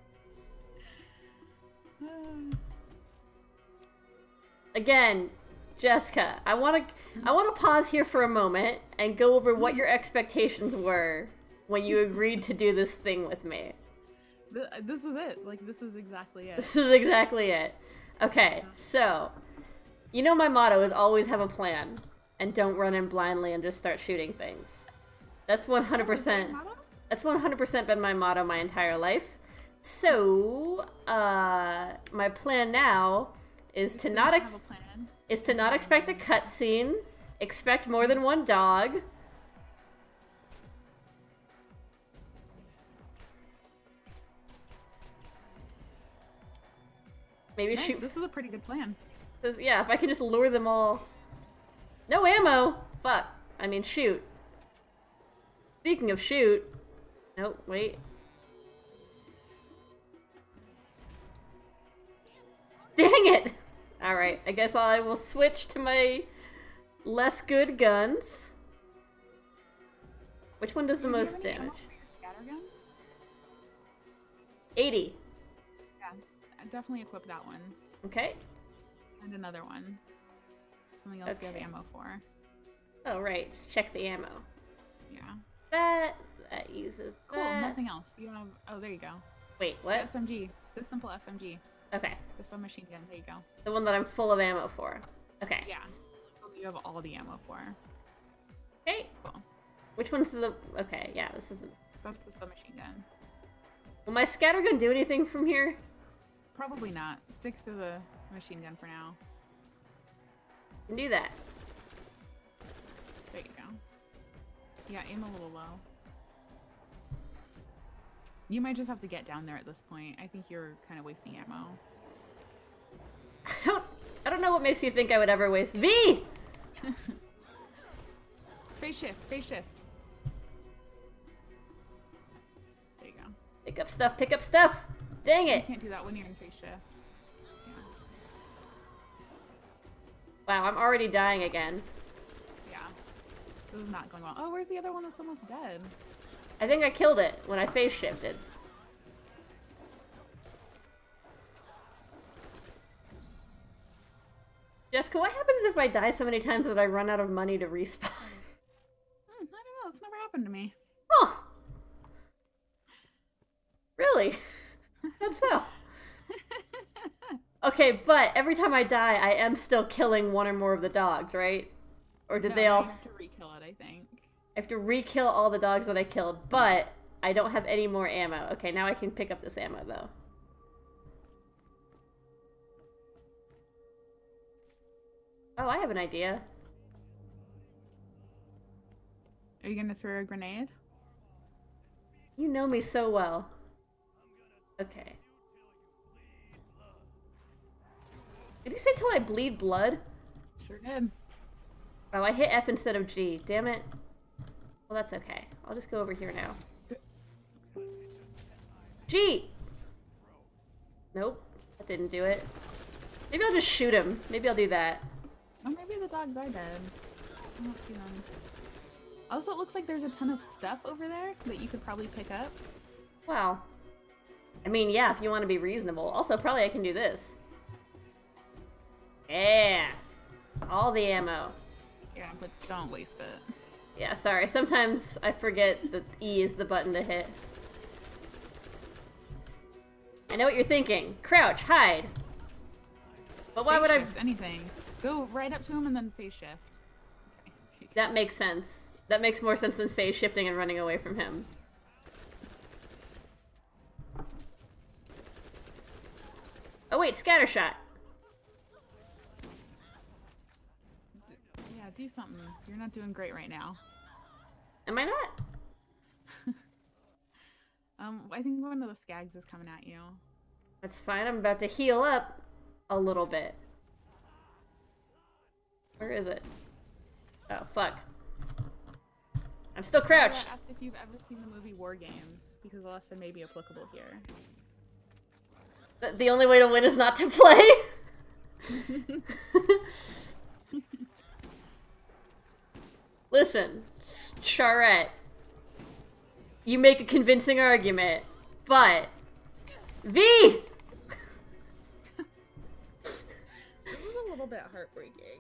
Again, Jessica, I wanna pause here for a moment and go over what your expectations were when you agreed to do this thing with me. This is it. Like, this is exactly it. This is exactly it. Okay, so, you know my motto is always have a plan, and don't run in blindly and just start shooting things. That's 100%, that's 100% been my motto my entire life. So, my plan now is to not expect a cutscene, expect more than one dog. Maybe Nice, shoot. this is a pretty good plan. Yeah, if I can just lure them all. No ammo! Fuck. I mean, shoot. Speaking of shoot. Nope, wait. Dang it! Alright, I guess I will switch to my less good guns. Which one does the most damage? Scattergun? 80. Yeah, definitely equip that one. Okay. And another one. Something else you have Okay. ammo for. Oh, right. Just check the ammo. Yeah. That uses Cool, that. nothing else. You don't have... oh, there you go. Wait, what? SMG. The simple SMG. Okay. The submachine gun. There you go. The one that I'm full of ammo for. Okay. Yeah. You have all the ammo for. Okay. Cool. Which one's the... okay, yeah, this is the... That's the submachine gun. Will my scattergun do anything from here? Probably not. Stick to the machine gun for now. Can do that. There you go. Yeah, aim a little low. You might just have to get down there at this point. I think you're kind of wasting ammo. I don't know what makes you think I would ever waste... V! Phase shift, phase shift. There you go. Pick up stuff, pick up stuff! Dang You it! can't do that when you're in phase shift. Yeah. Wow, I'm already dying again. Yeah. This is not going well. Oh, where's the other one that's almost dead? I think I killed it when I phase shifted. Jessica, what happens if I die so many times that I run out of money to respawn? I don't know. It's never happened to me. Huh. Really? How so? Okay, but every time I die, I am still killing one or more of the dogs, right? Or did they all... You have to re-kill it, I think. I have to re-kill all the dogs that I killed, but I don't have any more ammo. Okay, now I can pick up this ammo, though. Oh, I have an idea. Are you gonna throw a grenade? You know me so well. Okay. Did you say till I bleed blood? Sure did. Oh, I hit F instead of G. Damn it. Well, that's okay. I'll just go over here now. G! Nope. That didn't do it. Maybe I'll just shoot him. Maybe I'll do that. Oh, maybe the dogs are dead. I don't see them. Also, it looks like there's a ton of stuff over there that you could probably pick up. Wow. I mean, yeah, if you want to be reasonable. Also, probably I can do this. Yeah! All the ammo. Yeah, but don't waste it. Yeah, sorry. Sometimes I forget that E is the button to hit. I know what you're thinking. Crouch, hide. But why would I... anything. Go right up to him and then phase shift. Okay. That makes sense. That makes more sense than phase shifting and running away from him. Oh wait, scattershot. Yeah, do something. You're not doing great right now. Am I not? I think one of the skags is coming at you. That's fine. I'm about to heal up a little bit. Where is it? Oh, fuck. I'm still crouched. I asked if you've ever seen the movie War Games, because the lesson may be applicable here. The only way to win is not to play? Listen, Charette. You make a convincing argument, but... V! This is a little bit heartbreaking.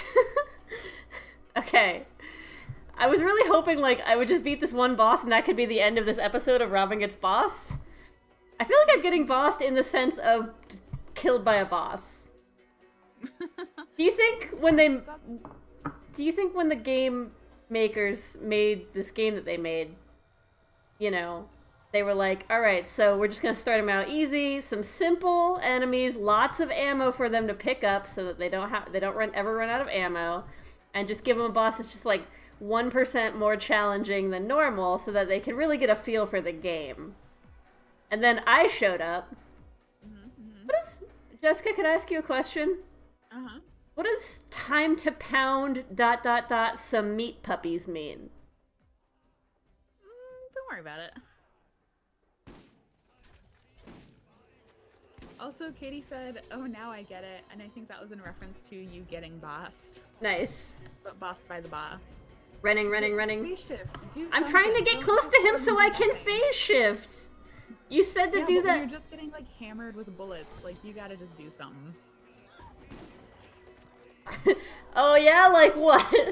Okay. I was really hoping, like, I would just beat this one boss and that could be the end of this episode of Robin Gets Bossed. I feel like I'm getting bossed in the sense of killed by a boss. Do you think when they... Do you think when the game makers made this game that they made, you know, they were like, alright, so we're just gonna start them out easy, some simple enemies, lots of ammo for them to pick up so that they don't ever run out of ammo, and just give them a boss that's just like 1% more challenging than normal so that they can really get a feel for the game. And then I showed up. What is... Jessica, could I ask you a question? Uh-huh. What does time to pound ... some meat puppies mean? Don't worry about it. Also, Katie said, oh, now I get it. And I think that was in reference to you getting bossed. Nice. But bossed by the boss. Running. Phase shift. I'm trying to get close to him so I can phase shift. You said to do but that. You're just getting like hammered with bullets. Like you gotta just do something. Oh yeah, like what?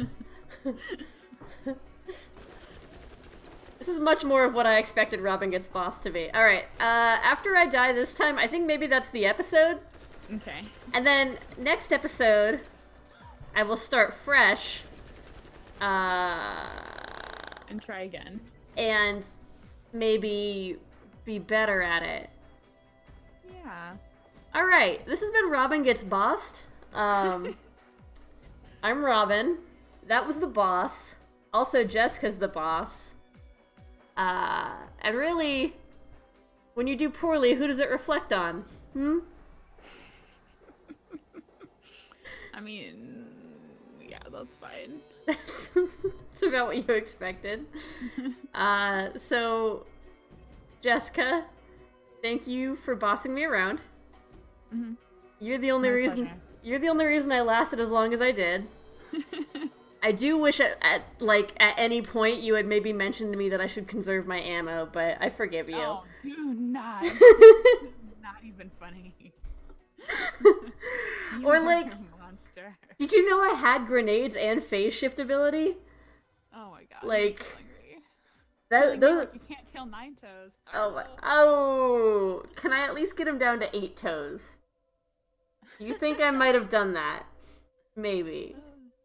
This is much more of what I expected Robin Gets Bossed to be. Alright, after I die this time, I think maybe that's the episode. Okay. And then, next episode, I will start fresh. And try again. And maybe be better at it. Yeah. Alright, this has been Robin Gets Bossed. I'm Robin. That was the boss. Also, Jessica's the boss. And really, when you do poorly, who does it reflect on? I mean, yeah, that's fine. It's about what you expected. So, Jessica, thank you for bossing me around. You're the only reason. Pleasure. You're the only reason I lasted as long as I did. I do wish at any point you had maybe mentioned to me that I should conserve my ammo, but I forgive you. Oh, do not. Not even funny. Or like, a monster. did you know I had grenades and phase shift ability? Oh my god. Like, I'm so angry. that those. You can't kill 9 toes. Oh, can I at least get him down to 8 toes? You think I might have done that? Maybe.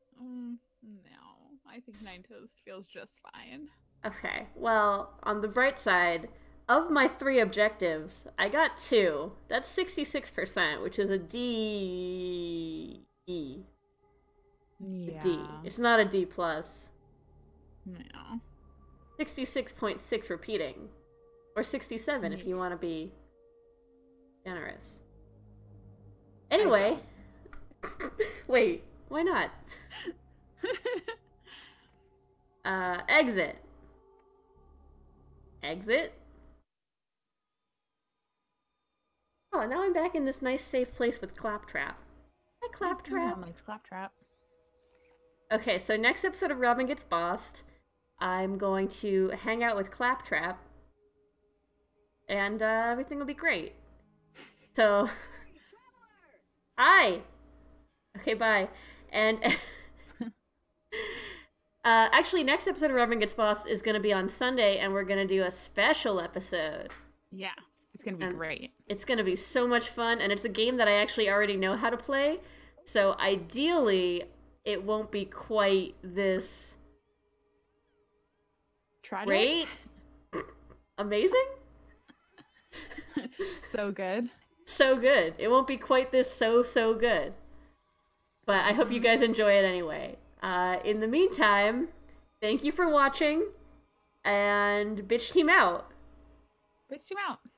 No, I think Nine Toes feels just fine. Okay, well, on the bright side, of my 3 objectives, I got 2. That's 66%, which is a D. E. Yeah. A D. It's not a D+. No. 66.6 repeating. Or 67 if you want to be generous. Anyway. Wait, why not? Exit. Exit. Oh, now I'm back in this nice safe place with Claptrap. Hi, Claptrap. Everyone likes Claptrap. Okay, so next episode of Robin Gets Bossed, I'm going to hang out with Claptrap, and everything will be great. So, hi! Okay, bye. And, actually, next episode of Robin Gets Bossed is going to be on Sunday, and we're going to do a special episode. Yeah, it's going to be great. It's going to be so much fun, and it's a game that I actually already know how to play, so ideally, it won't be quite this... Tragic? Great? Amazing? So good. So good. It won't be quite this so good. But I hope you guys enjoy it anyway. In the meantime, thank you for watching, and bitch team out. Bitch team out.